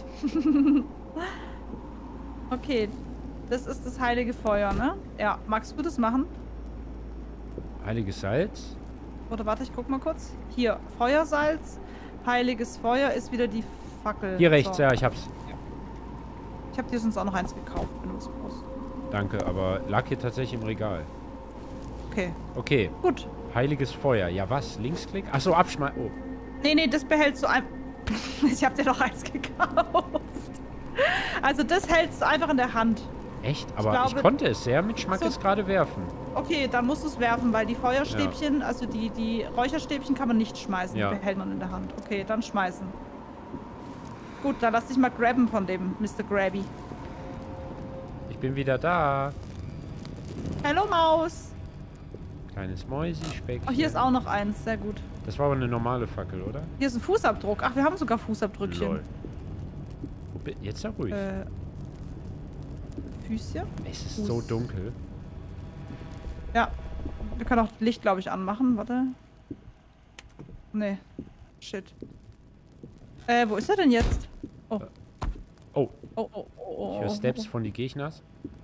Okay. Das ist das heilige Feuer, ne? Ja. Magst du das machen? Heiliges Salz. Oder warte, ich guck mal kurz. Hier, Feuersalz. Heiliges Feuer ist wieder die Fackel. Hier rechts, So. ja, ich hab's. Ich habe dir sonst auch noch eins gekauft, wenn du es brauchst. Danke, aber lag hier tatsächlich im Regal. Okay. Okay. Gut. Heiliges Feuer. Ja, was? Linksklick? Achso, abschmeißen. Oh. Nee, nee, das behältst du einfach. Ich habe dir doch eins gekauft. Also das hältst du einfach in der Hand. Echt? Aber ich, glaube- konnte es sehr mit Schmackes So. gerade werfen. Okay, dann musst du es werfen, weil die Feuerstäbchen, also die, die Räucherstäbchen kann man nicht schmeißen. Ja. Die behält man in der Hand. Okay, dann schmeißen. Gut, dann lass dich mal grabben von dem Mister Grabby. Ich bin wieder da. Hallo Maus. Kleines Mäusi-Speck. Oh, hier ist auch noch eins. Sehr gut. Das war aber eine normale Fackel, oder? Hier ist ein Fußabdruck. Ach, wir haben sogar Fußabdrückchen. Lol. Wo bi- Jetzt da ruhig. Äh, Füßchen? Es ist Fuß. so dunkel. Ja. Wir können auch Licht, glaube ich, anmachen. Warte. Nee. Shit. Äh, wo ist er denn jetzt? Oh. Oh, Oh, oh, oh, oh. ich höre Steps von die Gegners.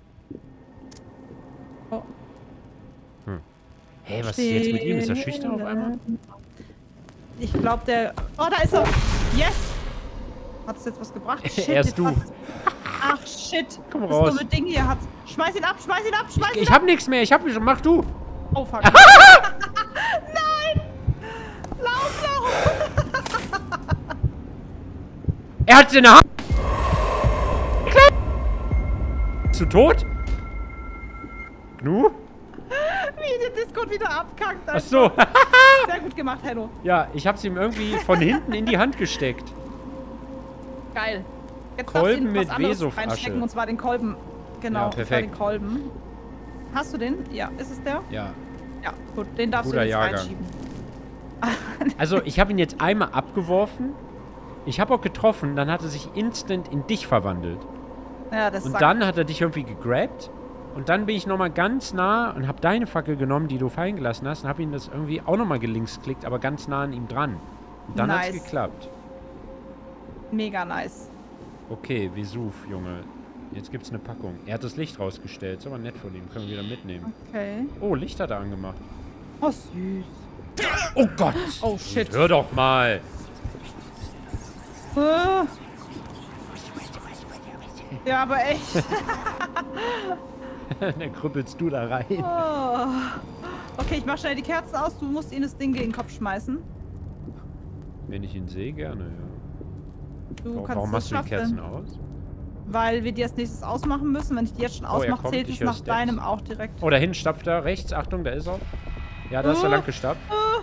Oh. Hm. Hä, was ist jetzt mit ihm? Ist er schüchtern auf einmal? Ich glaube, der... Oh, da ist er! Yes! Hat es jetzt was gebracht? Shit, Erst jetzt du. hat's- Ach, shit. Komm das raus. dumme Ding hier hat... Schmeiß ihn ab, schmeiß ihn ab, schmeiß Ich, ihn ich ab! hab nichts mehr. Ich hab schon. Mach du. Oh, fuck. Nein! Lauf, lauf! Er hat sie in der Hand. Bist du tot? Gnu? Wie der Discord wieder abkackt. Ach so. Sehr gut gemacht, Hello. Ja, ich hab's ihm irgendwie von hinten in die Hand gesteckt. Geil. Jetzt Kolben darfst du ihn mit was anderes Vesofasche. reinstecken, und zwar den Kolben. Genau, Ja, und zwar perfekt. den Kolben. Hast du den? Ja, ist es der? Ja. Ja, gut, den darfst Guter du jetzt Jahrgang. reinschieben. Also, ich habe ihn jetzt einmal abgeworfen. Ich habe auch getroffen, dann hat er sich instant in dich verwandelt. Ja, das Und sagt- dann hat er dich irgendwie gegrabt. Und dann bin ich nochmal ganz nah und habe deine Fackel genommen, die du fallen gelassen hast. Und habe ihn das irgendwie auch nochmal gelinksklickt, aber ganz nah an ihm dran. Und dann hat's Nice. geklappt. Mega nice. Okay, Vesuv, Junge. Jetzt gibt's eine Packung. Er hat das Licht rausgestellt. Ist aber nett von ihm. Können wir wieder mitnehmen. Okay. Oh, Licht hat er angemacht. Oh, süß. Oh Gott! Oh, shit. Hör doch mal! Äh. Ja, aber echt. Dann krüppelst du da rein. Oh. Okay, ich mach schnell die Kerzen aus. Du musst ihn das Ding gegen den Kopf schmeißen. Wenn ich ihn sehe, gerne, ja. Du Warum, kannst warum das machst du die schaffen. Kerzen aus? weil wir die als nächstes ausmachen müssen. Wenn ich die jetzt schon ausmache, oh, zählt es nach Steps. Deinem auch direkt. Oh, da hinten stapft er. Rechts, Achtung, da ist er. Ja, da ist er lang gestapft.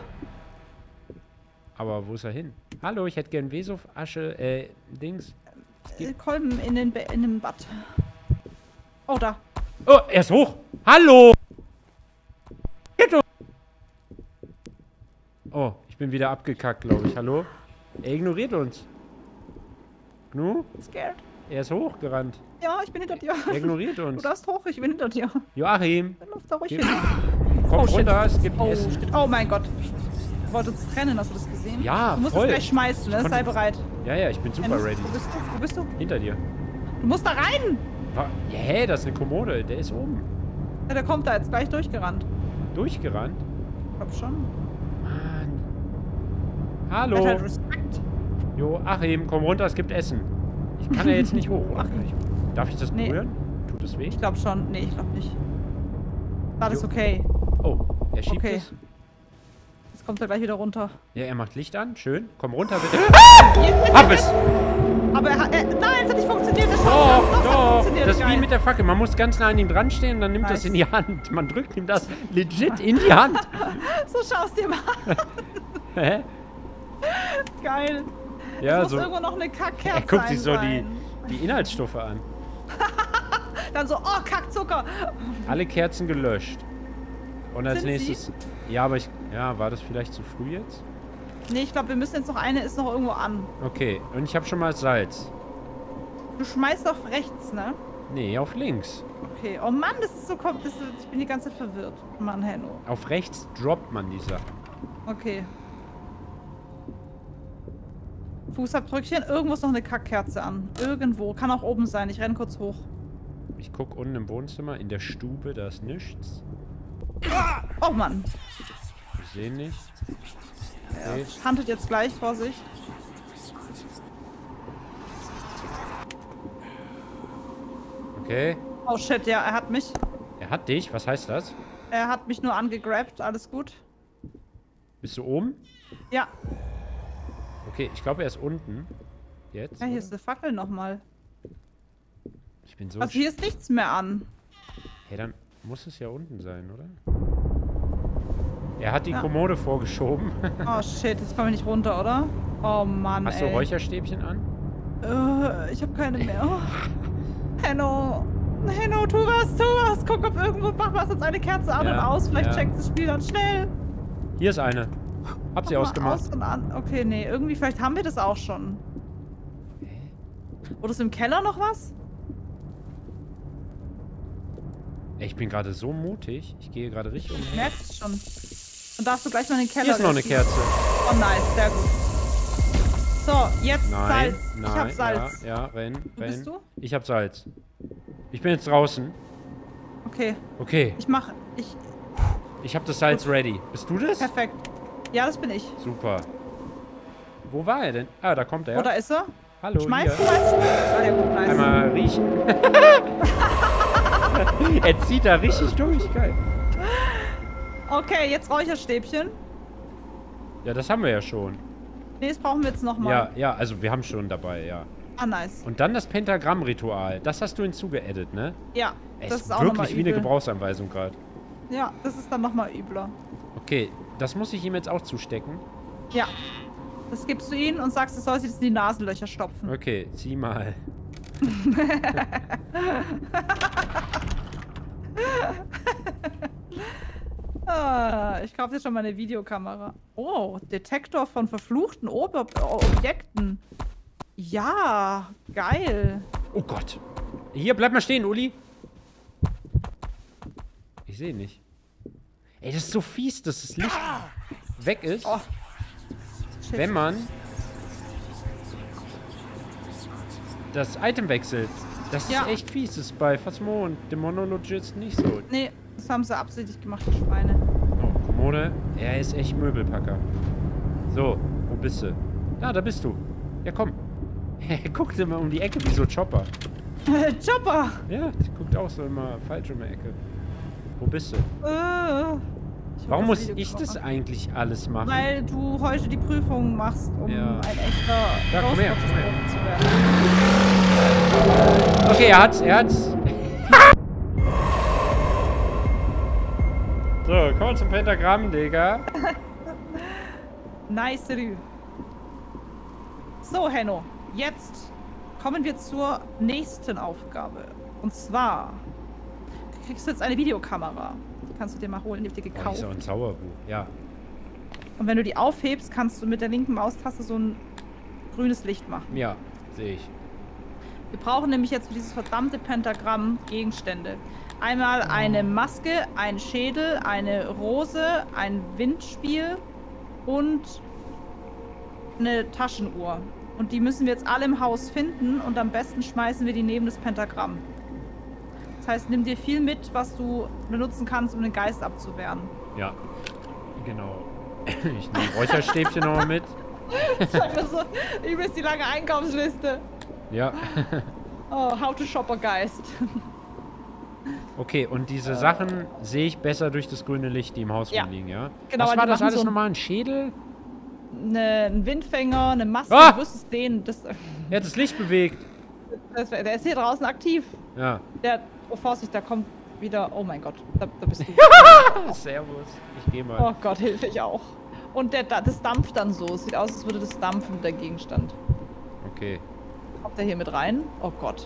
Aber wo ist er hin? Hallo, ich hätte gern Vesuv, Asche, äh, Dings. Äh, Kolben in den, Be in den Bad. Oh, da. Oh, er ist hoch. Hallo! Oh, ich bin wieder abgekackt, glaube ich. Hallo? Er ignoriert uns. Gnu? Scared. Er ist hochgerannt. Ja, ich bin hinter dir. Er ignoriert uns. Du darfst hoch, ich bin hinter dir. Joachim. Dann lauf da ruhig Gib. hin. Komm oh, runter, shit. es gibt oh, Essen. Shit. Oh mein Gott. Ich wollte uns trennen, hast du das gesehen? Ja, Du musst voll. es gleich schmeißen, ne? Sei bereit. Ja, ja, ich bin super Hennes, ready. Wo bist du? Wo bist du? Hinter dir. Du musst da rein! Ja, hä, das ist eine Kommode. Der ist oben. Ja, der kommt da jetzt gleich durchgerannt. Durchgerannt? Ich glaub schon. Mann. Er Hallo. hat halt Respekt. Joachim, komm runter, es gibt Essen. Ich kann ja jetzt nicht hoch. Oder? Achim. Darf ich das Nee. berühren? Tut es weh? Ich glaube schon. Nee, ich glaube nicht. Das ist Jo. okay. Oh, er schiebt Okay. es. Jetzt kommt er gleich wieder runter. Ja, er macht Licht an. Schön. Komm runter, bitte. Jetzt, Hab es! Aber er hat. Er, nein, es hat nicht funktioniert. Das, Doch, hat doch. funktioniert. Das ist wie Geil. mit der Fackel. Man muss ganz nah an ihm dran stehen und dann nimmt Nice. das in die Hand. Man drückt ihm das legit in die Hand. So schaust dir mal an. Hä? Geil. Ja, es muss so. irgendwo noch eine Kackkerze Er guckt sich so die, sein. die Inhaltsstoffe an. Dann so, oh, Kackzucker. Alle Kerzen gelöscht. Und als Sind nächstes... sie? Ja, aber ich... Ja, war das vielleicht zu früh jetzt? Nee, ich glaube, wir müssen jetzt noch eine, ist noch irgendwo an. Okay, und ich habe schon mal Salz. Du schmeißt auf rechts, ne? Nee, auf links. Okay. Oh Mann, das ist so kompliziert. Ich bin die ganze Zeit verwirrt. Mann, Henno. Auf rechts droppt man die Sachen. Okay. Fußabdrückchen. Irgendwo ist noch eine Kackkerze an. Irgendwo. Kann auch oben sein. Ich renne kurz hoch. Ich guck unten im Wohnzimmer. In der Stube, da ist nichts. Oh Mann. Ich sehe nichts. Ja. Okay. Handelt jetzt gleich. Vorsicht. Okay. Oh shit, ja, er hat mich. Er hat dich. Was heißt das? Er hat mich nur angegrabt. Alles gut. Bist du oben? Ja. Okay, ich glaube, er ist unten. Jetzt? Ja, hier oder? ist eine Fackel nochmal. Ich bin so... Also hier ist nichts mehr an. Hey, dann muss es ja unten sein, oder? Er hat die Ja. Kommode vorgeschoben. Oh shit, jetzt komme ich nicht runter, oder? Oh Mann, Hast du ey. Räucherstäbchen an? Äh, ich habe keine mehr. Oh. Henno. Henno, tu was, tu was. Guck, ob irgendwo mach was jetzt eine Kerze an Ja, und aus. Vielleicht ja. checkt das Spiel dann schnell. Hier ist eine. Hab sie Mach mal ausgemacht. Aus und an. Okay, nee, irgendwie, vielleicht haben wir das auch schon. Hä? Oder ist im Keller noch was? Ey, ich bin gerade so mutig. Ich gehe gerade richtig um. Merkst schon. Dann darfst du gleich mal in den Keller. Hier ist noch eine richten. Kerze. Oh, nice, sehr gut. So, jetzt Nein, Salz. nein, ich hab Salz. Ja, ja, renn, Wo renn. bist du? Ich hab Salz. Ich bin jetzt draußen. Okay, Okay, ich mach. Ich. ich hab das Salz ready. Bist du das? Perfekt. Ja, das bin ich. Super. Wo war er denn? Ah, da kommt er. Oder ist er? Hallo, Schmeißt du hier. was? Sehr gut, nice. Einmal riechen. Er zieht da richtig durch. Geil. Okay, jetzt Räucherstäbchen. Ja, das haben wir ja schon. Nee, das brauchen wir jetzt nochmal. Ja, ja, also wir haben schon dabei, ja. Ah, nice. Und dann das Pentagramm-Ritual. Das hast du hinzugeaddet, ne? Ja, Ey, das ist ist auch nochmal wirklich wie eine übel. Gebrauchsanweisung gerade. Ja, das ist dann nochmal übler. Okay, das muss ich ihm jetzt auch zustecken. Ja. Das gibst du ihm und sagst, du sollst jetzt in die Nasenlöcher stopfen. Okay, zieh mal. Ah, ich kaufe jetzt schon mal eine Videokamera. Oh, Detektor von verfluchten Ob Objekten. Ja, geil. Oh Gott. Hier, bleib mal stehen, Uli. Ich sehe nicht. Ey, das ist so fies, dass das Licht weg ist, Oh. Shit. wenn man das Item wechselt. Das ist Ja. echt fies. Das ist bei Phasmo und Dämonologist nicht so. Nee, das haben sie absichtlich gemacht, die Schweine. Oh, Kommode. Er ist echt Möbelpacker. So, wo bist du? Da, da bist du. Ja, komm. Er guckt immer um die Ecke wie so Chopper. Chopper! Ja, der guckt auch so immer falsch um die Ecke. Wo bist du? Äh, ich hab Warum das muss Video ich das gemacht. eigentlich alles machen? Weil du heute die Prüfung machst, um Ja. ein echter Ja, komm her, komm her. Ghostbusters zu werden. Okay, er hat's, er hat's. So, kommen wir zum Pentagramm, Digga. Nice, Rü. So, Henno, jetzt kommen wir zur nächsten Aufgabe. Und zwar kriegst du jetzt eine Videokamera. Die kannst du dir mal holen, die wird dir gekauft. Oh, ist auch ein Zauberbuch, ja. Und wenn du die aufhebst, kannst du mit der linken Maustaste so ein grünes Licht machen. Ja, sehe ich. Wir brauchen nämlich jetzt für dieses verdammte Pentagramm Gegenstände. Einmal eine Maske, ein Schädel, eine Rose, ein Windspiel und eine Taschenuhr. Und die müssen wir jetzt alle im Haus finden und am besten schmeißen wir die neben das Pentagramm. Das heißt, nimm dir viel mit, was du benutzen kannst, um den Geist abzuwehren. Ja, genau. Ich nehme Räucherstäbchen nochmal mit. Das ist einfach so übelst die lange Einkaufsliste. Ja. Oh, how to shop a Geist. Okay, und diese Sachen sehe ich besser durch das grüne Licht, die im Haus ja. rumliegen, ja? Genau, was war das alles so nochmal? Ein Schädel? Ne, ein Windfänger, eine Maske, ah! du wirst es sehen. Das, er hat das Licht bewegt. Das, der ist hier draußen aktiv. Ja. Der, oh Vorsicht, da kommt wieder, oh mein Gott, da, da bist du. Servus, ich geh mal. Oh Gott, hilf ich auch. Und der, das dampft dann so, es sieht aus, als würde das dampfen, der Gegenstand. Okay. Kommt der hier mit rein? Oh Gott.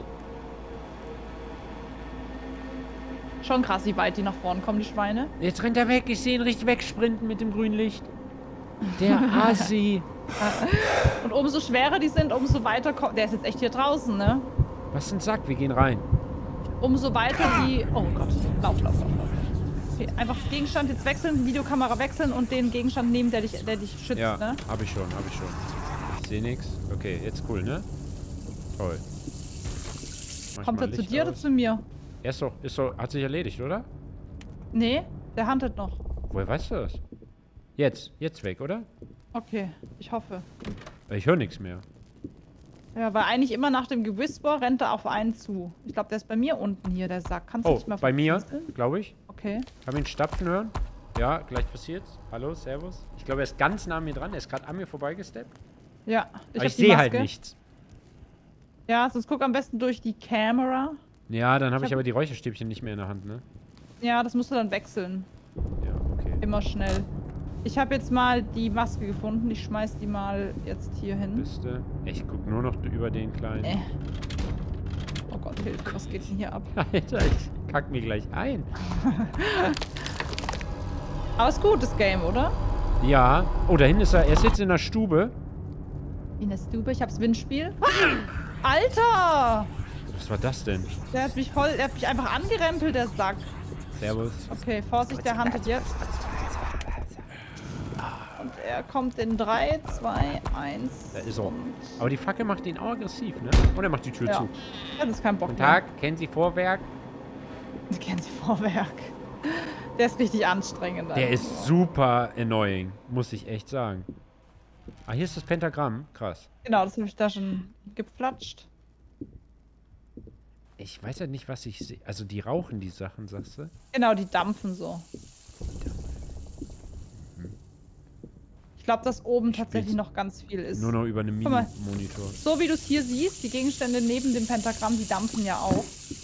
Schon krass, wie weit die nach vorne kommen, die Schweine. Jetzt rennt er weg, ich sehe ihn richtig wegsprinten mit dem grünen Licht. Der Assi. Und umso schwerer die sind, umso weiter kommt. Der ist jetzt echt hier draußen, ne? Was ein Sack, wir gehen rein. Umso weiter die. Oh Gott, lauf, lauf, lauf, lauf. Okay, einfach Gegenstand jetzt wechseln, Videokamera wechseln und den Gegenstand nehmen, der dich, der dich schützt, ja, ne? hab ich schon, hab ich schon. Ich sehe nichts. Okay, jetzt cool, ne? Toll. Mach Kommt er zu dir aus. Oder zu mir? Er ist doch, ist doch, hat sich erledigt, oder? Nee, der huntet noch. Woher weißt du das? Jetzt, jetzt weg, oder? Okay, ich hoffe. Ich höre nichts mehr. Ja, weil eigentlich immer nach dem Gewhisper rennt er auf einen zu. Ich glaube, der ist bei mir unten hier, der Sack. Kannst du oh, nicht mal bei mir, glaube ich. Okay. Kann man ihn stapfen hören? Ja, gleich passiert's. Hallo, servus. Ich glaube, er ist ganz nah an mir dran. Er ist gerade an mir vorbeigesteppt. Ja, ich, ich sehe halt nichts. Ja, sonst guck am besten durch die Kamera. Ja, dann habe ich, ich hab aber die Räucherstäbchen nicht mehr in der Hand, ne? Ja, das musst du dann wechseln. Ja, okay. Immer schnell. Ich habe jetzt mal die Maske gefunden. Ich schmeiß die mal jetzt hier hin. Bist du? Ich guck nur noch über den kleinen. Äh. Oh Gott, Hilfe, was geht denn hier ab? Alter, ich kack mir gleich ein. Aber ist gut, das Game, oder? Ja. Oh, da hinten ist er. Er ist jetzt in der Stube. In der Stube? Ich hab's Windspiel. Alter! Was war das denn? Der hat mich voll, der hat mich einfach angerempelt, der Sack. Servus. Okay, Vorsicht, der huntet jetzt. Und er kommt in drei, zwei, eins. Da ist er. Aber die Fackel macht ihn auch aggressiv, ne? Und er macht die Tür ja. zu. Ja, das ist kein Bock Guten mehr. Tag, kennen Sie Vorwerk? Kennen Sie Vorwerk? Der ist richtig anstrengend. Der also. ist super annoying, muss ich echt sagen. Ah, hier ist das Pentagramm. Krass. Genau, das habe ich da schon gepflatscht. Ich weiß ja nicht, was ich sehe. Also die rauchen die Sachen, sagst du? Genau, die dampfen so. Ich glaube, dass oben ich tatsächlich noch ganz viel ist. Nur noch über einen Mini-Monitor. So wie du es hier siehst, die Gegenstände neben dem Pentagramm, die dampfen ja auch.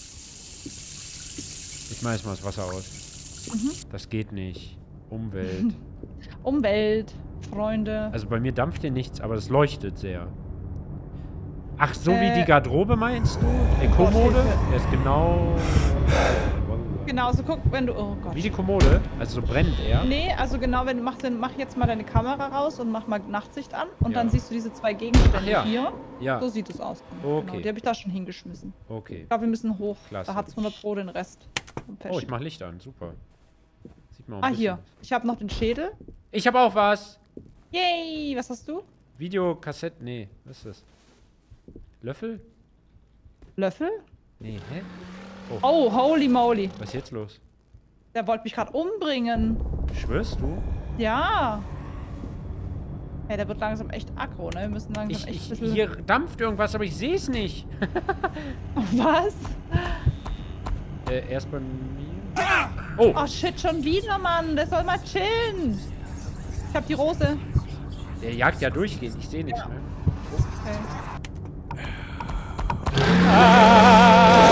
Ich schmeiß mal das Wasser aus. Mhm. Das geht nicht. Umwelt. Umwelt, Freunde. Also bei mir dampft hier nichts, aber es leuchtet sehr. Ach, so äh, wie die Garderobe meinst du? Die Kommode? Der ist genau... Genau, so guck, wenn du... Oh Gott. Wie die Kommode? Also so brennt er? Nee, also genau, wenn du mach, dann mach jetzt mal deine Kamera raus und mach mal Nachtsicht an. Und ja. dann siehst du diese zwei Gegenstände ja. hier. Ja. So sieht es aus. Okay. Genau, die habe ich da schon hingeschmissen. Okay. Ich glaube, wir müssen hoch. Klasse. Da hat es hundert Pro den Rest. Oh, ich mach Licht an. Super. Sieht man auch ah, ein hier. Ich habe noch den Schädel. Ich habe auch was. Yay, was hast du? Videokassette. Nee, was ist das? Löffel? Löffel? Nee, hä? Oh, oh holy moly. Was ist jetzt los? Der wollte mich gerade umbringen. Schwörst du? Ja. Hey, der wird langsam echt aggro, ne? Wir müssen langsam ich, echt ich, ein bisschen... Hier dampft irgendwas, aber ich sehe es nicht. Was? Äh, erst bei mir. Oh! Oh shit, schon wieder, Mann. Der soll mal chillen. Ich hab die Rose. Der jagt ja durchgehend. Ich sehe nichts ja. mehr. Okay. Ah!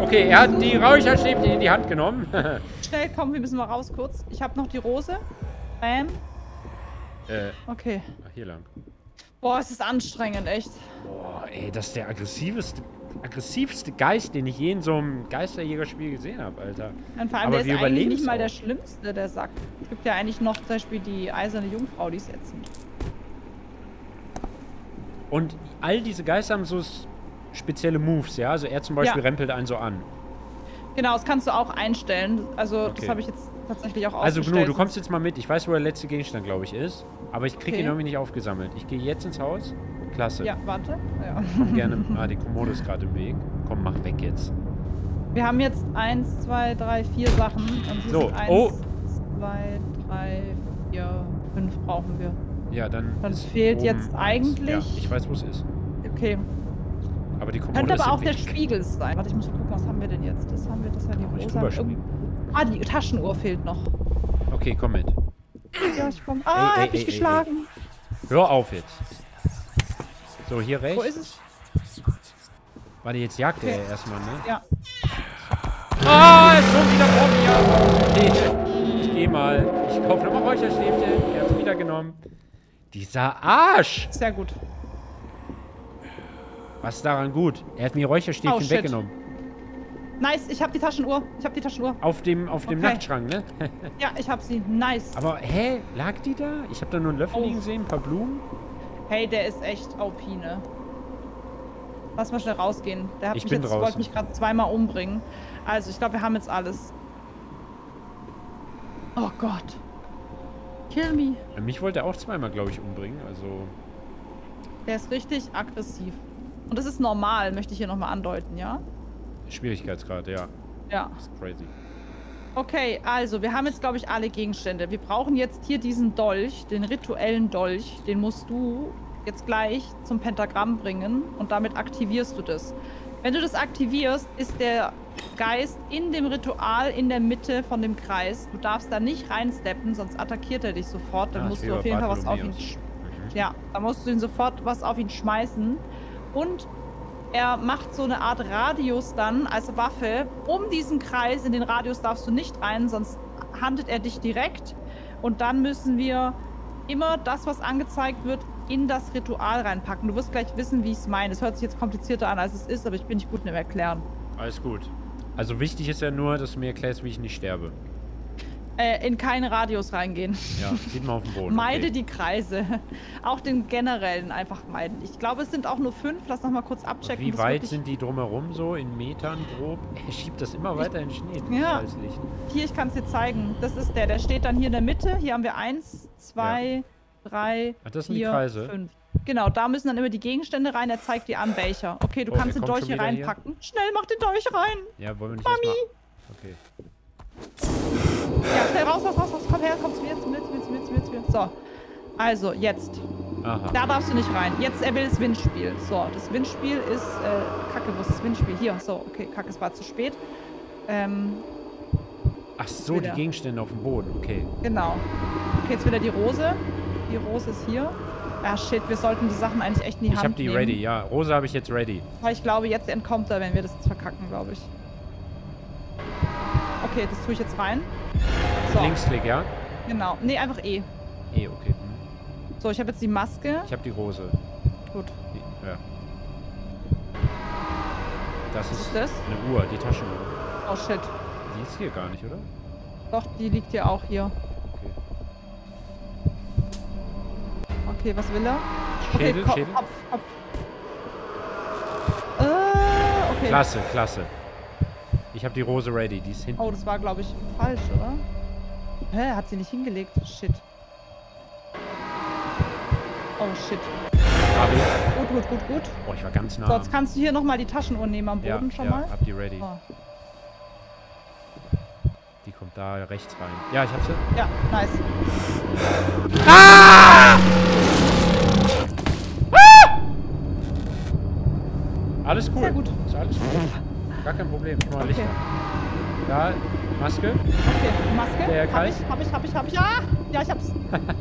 Okay, er hat die Räucherstäbchen in die Hand genommen. Schnell, komm, wir müssen mal raus kurz. Ich habe noch die Rose. Bam. Äh. Okay. Ach, hier lang. Boah, es ist anstrengend, echt. Boah, ey, das ist der aggressivste, aggressivste Geist, den ich je in so einem Geisterjägerspiel gesehen habe, Alter. Und vor allem, Aber der wir ist eigentlich nicht auch. mal der Schlimmste, der Sack. Es gibt ja eigentlich noch zum Beispiel die eiserne Jungfrau, die ist ätzend. Und all diese Geister haben so spezielle Moves, ja? Also er zum Beispiel Ja. rempelt einen so an. Genau, das kannst du auch einstellen. Also Okay. das habe ich jetzt tatsächlich auch Also ausgestellt. Gnu, du kommst jetzt mal mit. Ich weiß, wo der letzte Gegenstand, glaube ich, ist. Aber ich kriege Okay. ihn irgendwie nicht aufgesammelt. Ich gehe jetzt ins Haus. Klasse. Ja, warte. Ja. Komm gerne. Ah, die Kommode ist gerade im Weg. Komm, mach weg jetzt. Wir haben jetzt eins, zwei, drei, vier Sachen. Und hier So, sind eins, oh. zwei, drei, vier, fünf brauchen wir. Ja, dann. Dann ist fehlt oben jetzt eins. eigentlich- Ja, ich weiß, wo es ist. Okay. Aber die Kommode Könnte ist aber auch im der Weg. Spiegel sein. Warte, ich muss gucken, was haben wir denn jetzt? Das haben wir, das ist ja die Kann ich Rose. drüber Haben springen? irgend- Ah, die Taschenuhr fehlt noch. Okay, komm mit. Ja, ich komm. Ah, Ey, er ey, hat mich ey, geschlagen. Hör auf jetzt. So, hier rechts. Wo ist es? Warte, jetzt jagt Okay. er erstmal, ne? Ja. Ah, er ist schon wieder vor mir. Okay, ich geh mal. Ich kaufe nochmal Räucherstäbchen. Er hat's wieder genommen. Dieser Arsch! Sehr gut. Was ist daran gut? Er hat mir Räucherstäbchen Oh, shit. weggenommen. Nice, ich habe die Taschenuhr. Ich habe die Taschenuhr. Auf dem, auf dem Okay. Nachtschrank, ne? Ja, ich habe sie. Nice. Aber, hä? Lag die da? Ich habe da nur einen Löffel Oh. liegen gesehen, ein paar Blumen. Hey, der ist echt O P, ne? Lass mal schnell rausgehen. Der hat Ich mich bin jetzt, draußen. wollte mich gerade zweimal umbringen. Also, ich glaube, wir haben jetzt alles. Oh Gott. Kill me. Äh, Mich wollte er auch zweimal, glaube ich, umbringen. Also, Der ist richtig aggressiv. Und das ist normal, möchte ich hier nochmal andeuten, ja? Schwierigkeitsgrad, ja. Ja. Das ist crazy. Okay, also, wir haben jetzt, glaube ich, alle Gegenstände. Wir brauchen jetzt hier diesen Dolch, den rituellen Dolch. Den musst du jetzt gleich zum Pentagramm bringen und damit aktivierst du das. Wenn du das aktivierst, ist der Geist in dem Ritual in der Mitte von dem Kreis. Du darfst da nicht reinsteppen, sonst attackiert er dich sofort. Dann Ah, musst ist du wie auf bei jeden Fall was auf ihn... Bartholomäus. sch- Mhm. Ja, da musst du ihn sofort was auf ihn schmeißen. Und er macht so eine Art Radius dann als Waffe um diesen Kreis. In den Radius darfst du nicht rein, sonst handelt er dich direkt. Und dann müssen wir immer das, was angezeigt wird, in das Ritual reinpacken. Du wirst gleich wissen, wie ich es meine. Es hört sich jetzt komplizierter an, als es ist, aber ich bin nicht gut im Erklären. Alles gut. Also wichtig ist ja nur, dass du mir erklärst, wie ich nicht sterbe. Äh, in keine Radius reingehen. Ja, sieht man auf dem Boden. Meide Okay. die Kreise. Auch den generellen einfach meiden. Ich glaube, es sind auch nur fünf. Lass noch mal kurz abchecken. Wie das weit wirklich- sind die drumherum so in Metern grob? Er schiebt das immer weiter in den Schnee. dieses Ja. Scheißlicht. Hier, ich kann es dir zeigen. Das ist der. Der steht dann hier in der Mitte. Hier haben wir eins, zwei, drei, Ach, das sind die vier, Kreise? fünf. Genau, da müssen dann immer die Gegenstände rein. Er zeigt dir an, welcher. Okay, du Oh, kannst er den kommt Dolch schon hier wieder hier. reinpacken. Schnell, mach den Dolch rein. Ja, wollen wir nicht Mami. erstmal... Okay. Ja, schnell raus, raus, raus, raus. Komm her, komm zu mir, zu mir, zu mir, zu mir, zu mir, zu mir. So. Also, jetzt. Aha. Da darfst du nicht rein. Jetzt, er will das Windspiel. So, das Windspiel ist, äh, Kacke, wo ist das Windspiel? Hier, so, okay, Kacke, es war zu spät. Ähm, Ach so, die wieder. Gegenstände auf dem Boden. Okay. genau. Okay, jetzt wieder die Rose. Die Rose ist hier. Ah, shit, wir sollten die Sachen eigentlich echt in die Ich Hand habe die nehmen. ready, ja. Rose habe ich jetzt ready. Weil ich glaube, jetzt entkommt er, wenn wir das jetzt verkacken, glaube ich. Okay, das tue ich jetzt rein. So, Linksklick, ja? genau. Nee, einfach E. Eh, okay. Hm. So, ich habe jetzt die Maske. Ich habe die Rose. Gut. Die, ja. Das Was ist ist das? eine Uhr, die Taschenuhr. Oh, shit. Die ist hier gar nicht, oder? Doch, die liegt hier auch hier. Okay. Okay, was will er? Okay, Schädel, Kopf, Schädel. Kopf, Kopf. Äh, okay. Klasse, klasse. Ich habe die Rose ready, die ist hinten. Oh, das war, glaube ich, falsch, oder? Hä, hat sie nicht hingelegt? Shit. Oh, shit. Hab ich. Gut, gut, gut, gut. Oh, ich war ganz nah. So, jetzt kannst du hier nochmal die Taschenuhr nehmen am Boden ja, schon ja, mal. hab die ready. Oh. Die kommt da rechts rein. Ja, ich hab sie. Ja, nice. Ah! Ah! Alles cool. Sehr gut. Ist alles cool. Gar kein Problem. Ich mach mal Okay. Lichter. Da, Maske. Okay, Maske. Der hab Kreis. ich, hab ich, hab ich, hab ich. Ah! Ja, ich hab's.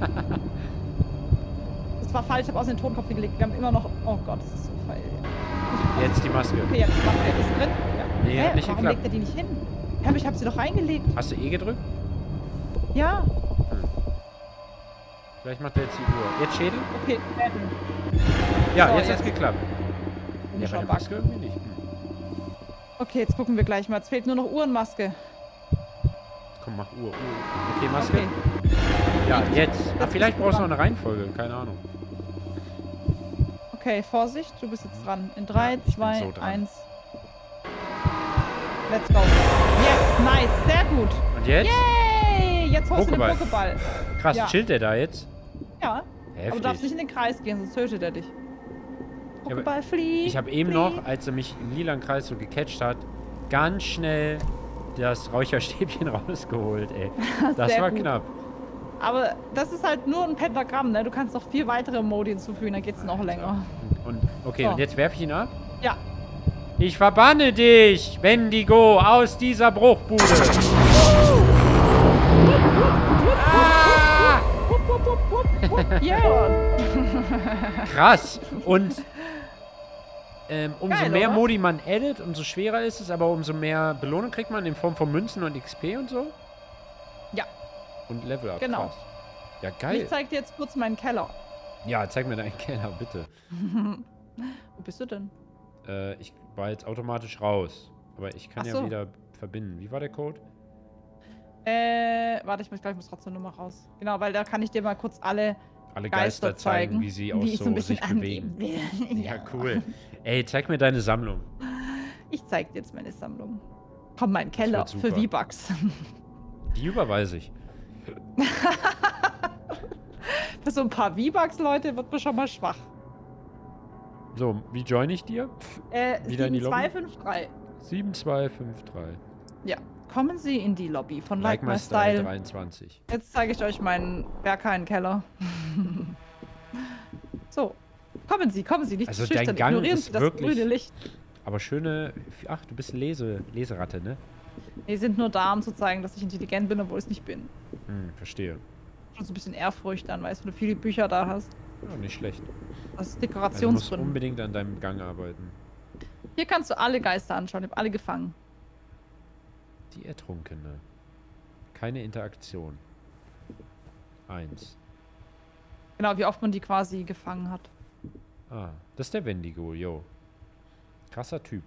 Das war falsch, ich hab aus den Totenkopf gelegt. Wir haben immer noch... Oh Gott, das ist so feil. Jetzt die Maske. Okay, jetzt die Maske ist drin. Ja. Nee, Hä? hat nicht Warum geklappt. legt er die nicht hin? Ja, aber ich hab sie doch reingelegt. Hast du E gedrückt? Ja. Hm. Vielleicht macht er jetzt die Uhr. Jetzt Schädel? Okay, werden. Ja, So, jetzt jetzt- hat's geklappt. Ja, Ja, bei der Maske irgendwie nicht. Hm. Okay, jetzt gucken wir gleich mal. Jetzt fehlt nur noch Uhrenmaske. Komm, mach Uhr, Uhr. Okay, Maske. Okay. Ja, jetzt. Ah, Jetzt vielleicht bist du brauchst du noch dran. eine Reihenfolge. Keine Ahnung. Okay, Vorsicht, du bist jetzt dran. In drei, Ja, ich bin zwei, so dran. eins. Let's go. Yes, nice, sehr gut. Und jetzt? Yay! Jetzt holst du den Pokéball. Pokéball. Krass, Ja. chillt der da jetzt? Ja, Heftig. aber du darfst nicht in den Kreis gehen, sonst tötet er dich. Ja, aber Pokéball, flieg. Ich habe eben flieg. noch, als er mich im lilanen Kreis so gecatcht hat, ganz schnell das Räucherstäbchen rausgeholt, ey. Das Sehr war gut. knapp. Aber das ist halt nur ein Pentagramm, ne? Du kannst noch vier weitere Modi hinzufügen, dann geht's noch länger. Und, okay, So. und jetzt werfe ich ihn ab? Ja. Ich verbanne dich, Wendigo, aus dieser Bruchbude. Ah! Wupp, wupp, wupp, wupp, wupp. Yeah. Krass. Und ähm, umso Geil, mehr oder? Modi man addet, umso schwerer ist es, aber umso mehr Belohnung kriegt man in Form von Münzen und X P und so. Ja. Und Level Up. Genau. Krass. Ja, geil. Ich zeig dir jetzt kurz meinen Keller. Ja, zeig mir deinen Keller, bitte. Wo bist du denn? Äh, ich war jetzt automatisch raus. Aber ich kann Ach ja so. wieder verbinden. Wie war der Code? Äh, warte, ich muss gleich, ich muss trotzdem nochmal raus. Genau, weil da kann ich dir mal kurz alle Alle Geister, Geister zeigen, zeigen, wie sie die auch ich so, so ein bisschen sich bewegen. angeben will. Ja, cool. Ey, zeig mir deine Sammlung. Ich zeig dir jetzt meine Sammlung. Komm, mein Keller wird super. für V-Bucks. Die überweise ich. Für so ein paar V-Bucks, Leute, wird man schon mal schwach. So, wie join ich dir? Äh, Wieder in die sieben zwei fünf drei. sieben zwei fünf drei. Ja, kommen Sie in die Lobby von Like Like, My My Style Style. dreiundzwanzig. Jetzt zeige ich euch meinen Berghain-Keller. So, kommen Sie, kommen Sie, nicht Also zu dein schüchtern. Gang Ignorieren ist Sie das wirklich- grüne Licht. Aber schöne... Ach, du bist Lese, Leseratte, ne? Wir sind nur da, um zu zeigen, dass ich intelligent bin, obwohl ich es nicht bin. Hm, verstehe. Schon so ein bisschen Ehrfurcht dann, weißt du, wenn du viele Bücher da hast. Ja, nicht schlecht. Das ist Also du musst Dekorationsgründen. unbedingt an deinem Gang arbeiten. Hier kannst du alle Geister anschauen, ich habe alle gefangen. Die Ertrunkene. Keine Interaktion. Eins. Genau, wie oft man die quasi gefangen hat. Ah, das ist der Wendigo, yo. Krasser Typ.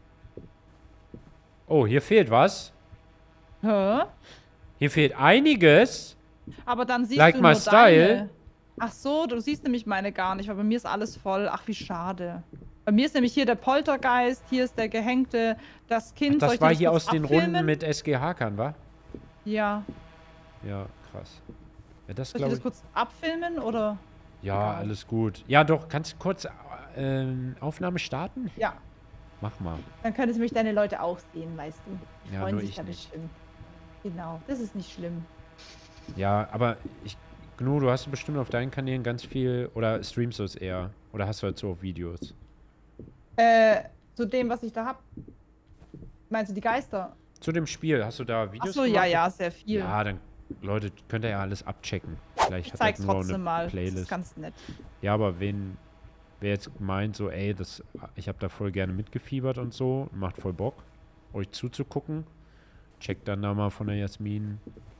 Oh, hier fehlt was. Hä? Hier fehlt einiges. Aber dann siehst Like du my nur style. deine. Ach so, du siehst nämlich meine gar nicht, weil bei mir ist alles voll. Ach, wie schade. Bei mir ist nämlich hier der Poltergeist, hier ist der Gehängte, das Kind. Soll Das ich dir war hier kurz aus den abfilmen? Runden mit S G Hakan, wa? Ja. Ja, krass. Ja, das Soll ich dir glaube das ich. kurz abfilmen oder? Ja, egal. alles gut. Ja, doch, kannst du kurz ähm, Aufnahme starten? Ja. Mach mal. Dann können nämlich deine Leute auch sehen, weißt du. Die Ja, freuen nur sich ich da nicht. bestimmt. Genau, das ist nicht schlimm. Ja, aber ich. Gnu, du hast bestimmt auf deinen Kanälen ganz viel. Oder streamst du es eher? Oder hast du halt so auf Videos? Äh, zu dem, was ich da hab. Meinst du die Geister? Zu dem Spiel, hast du da Videos Achso, ja, gemacht? ja, sehr viel. Ja, dann, Leute, könnt ihr ja alles abchecken. Vielleicht ich hat er zeig's nur trotzdem eine mal. Das Playlist. ist ganz nett. Ja, aber wen, wer jetzt meint, so, ey, das, ich habe da voll gerne mitgefiebert und so, macht voll Bock, euch zuzugucken, checkt dann da mal von der Jasmin.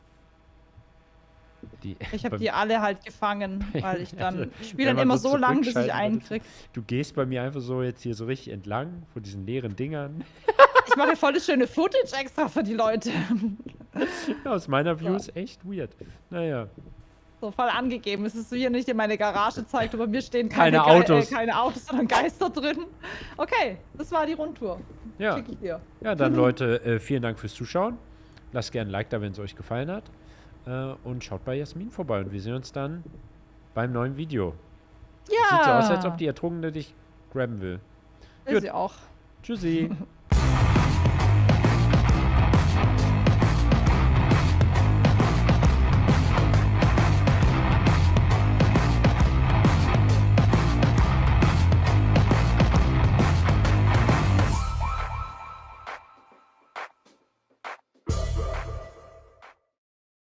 Die, Ich habe bei- die alle halt gefangen, weil ich dann. Also, Ich spiele wenn dann man immer so so lang, bis ich zurückschalten einen würde, krieg. Du gehst bei mir einfach so jetzt hier so richtig entlang von diesen leeren Dingern. Ich mache voll das schöne Footage extra für die Leute. Ja, aus meiner View Ja. ist echt weird. Naja. So voll angegeben. Es ist so hier nicht in meine Garage zeigt, aber bei mir stehen keine, Keine Ge- Autos. Äh, keine Autos, sondern Geister drin. Okay, das war die Rundtour. Ja. Schick ich dir. Ja, dann Leute, äh, vielen Dank fürs Zuschauen. Lasst gerne ein Like da, wenn es euch gefallen hat. Äh, und schaut bei Jasmin vorbei. Und wir sehen uns dann beim neuen Video. Ja. Sieht so aus, als ob die Ertrunkene dich grabben will. Will Gut. sie auch. Tschüssi.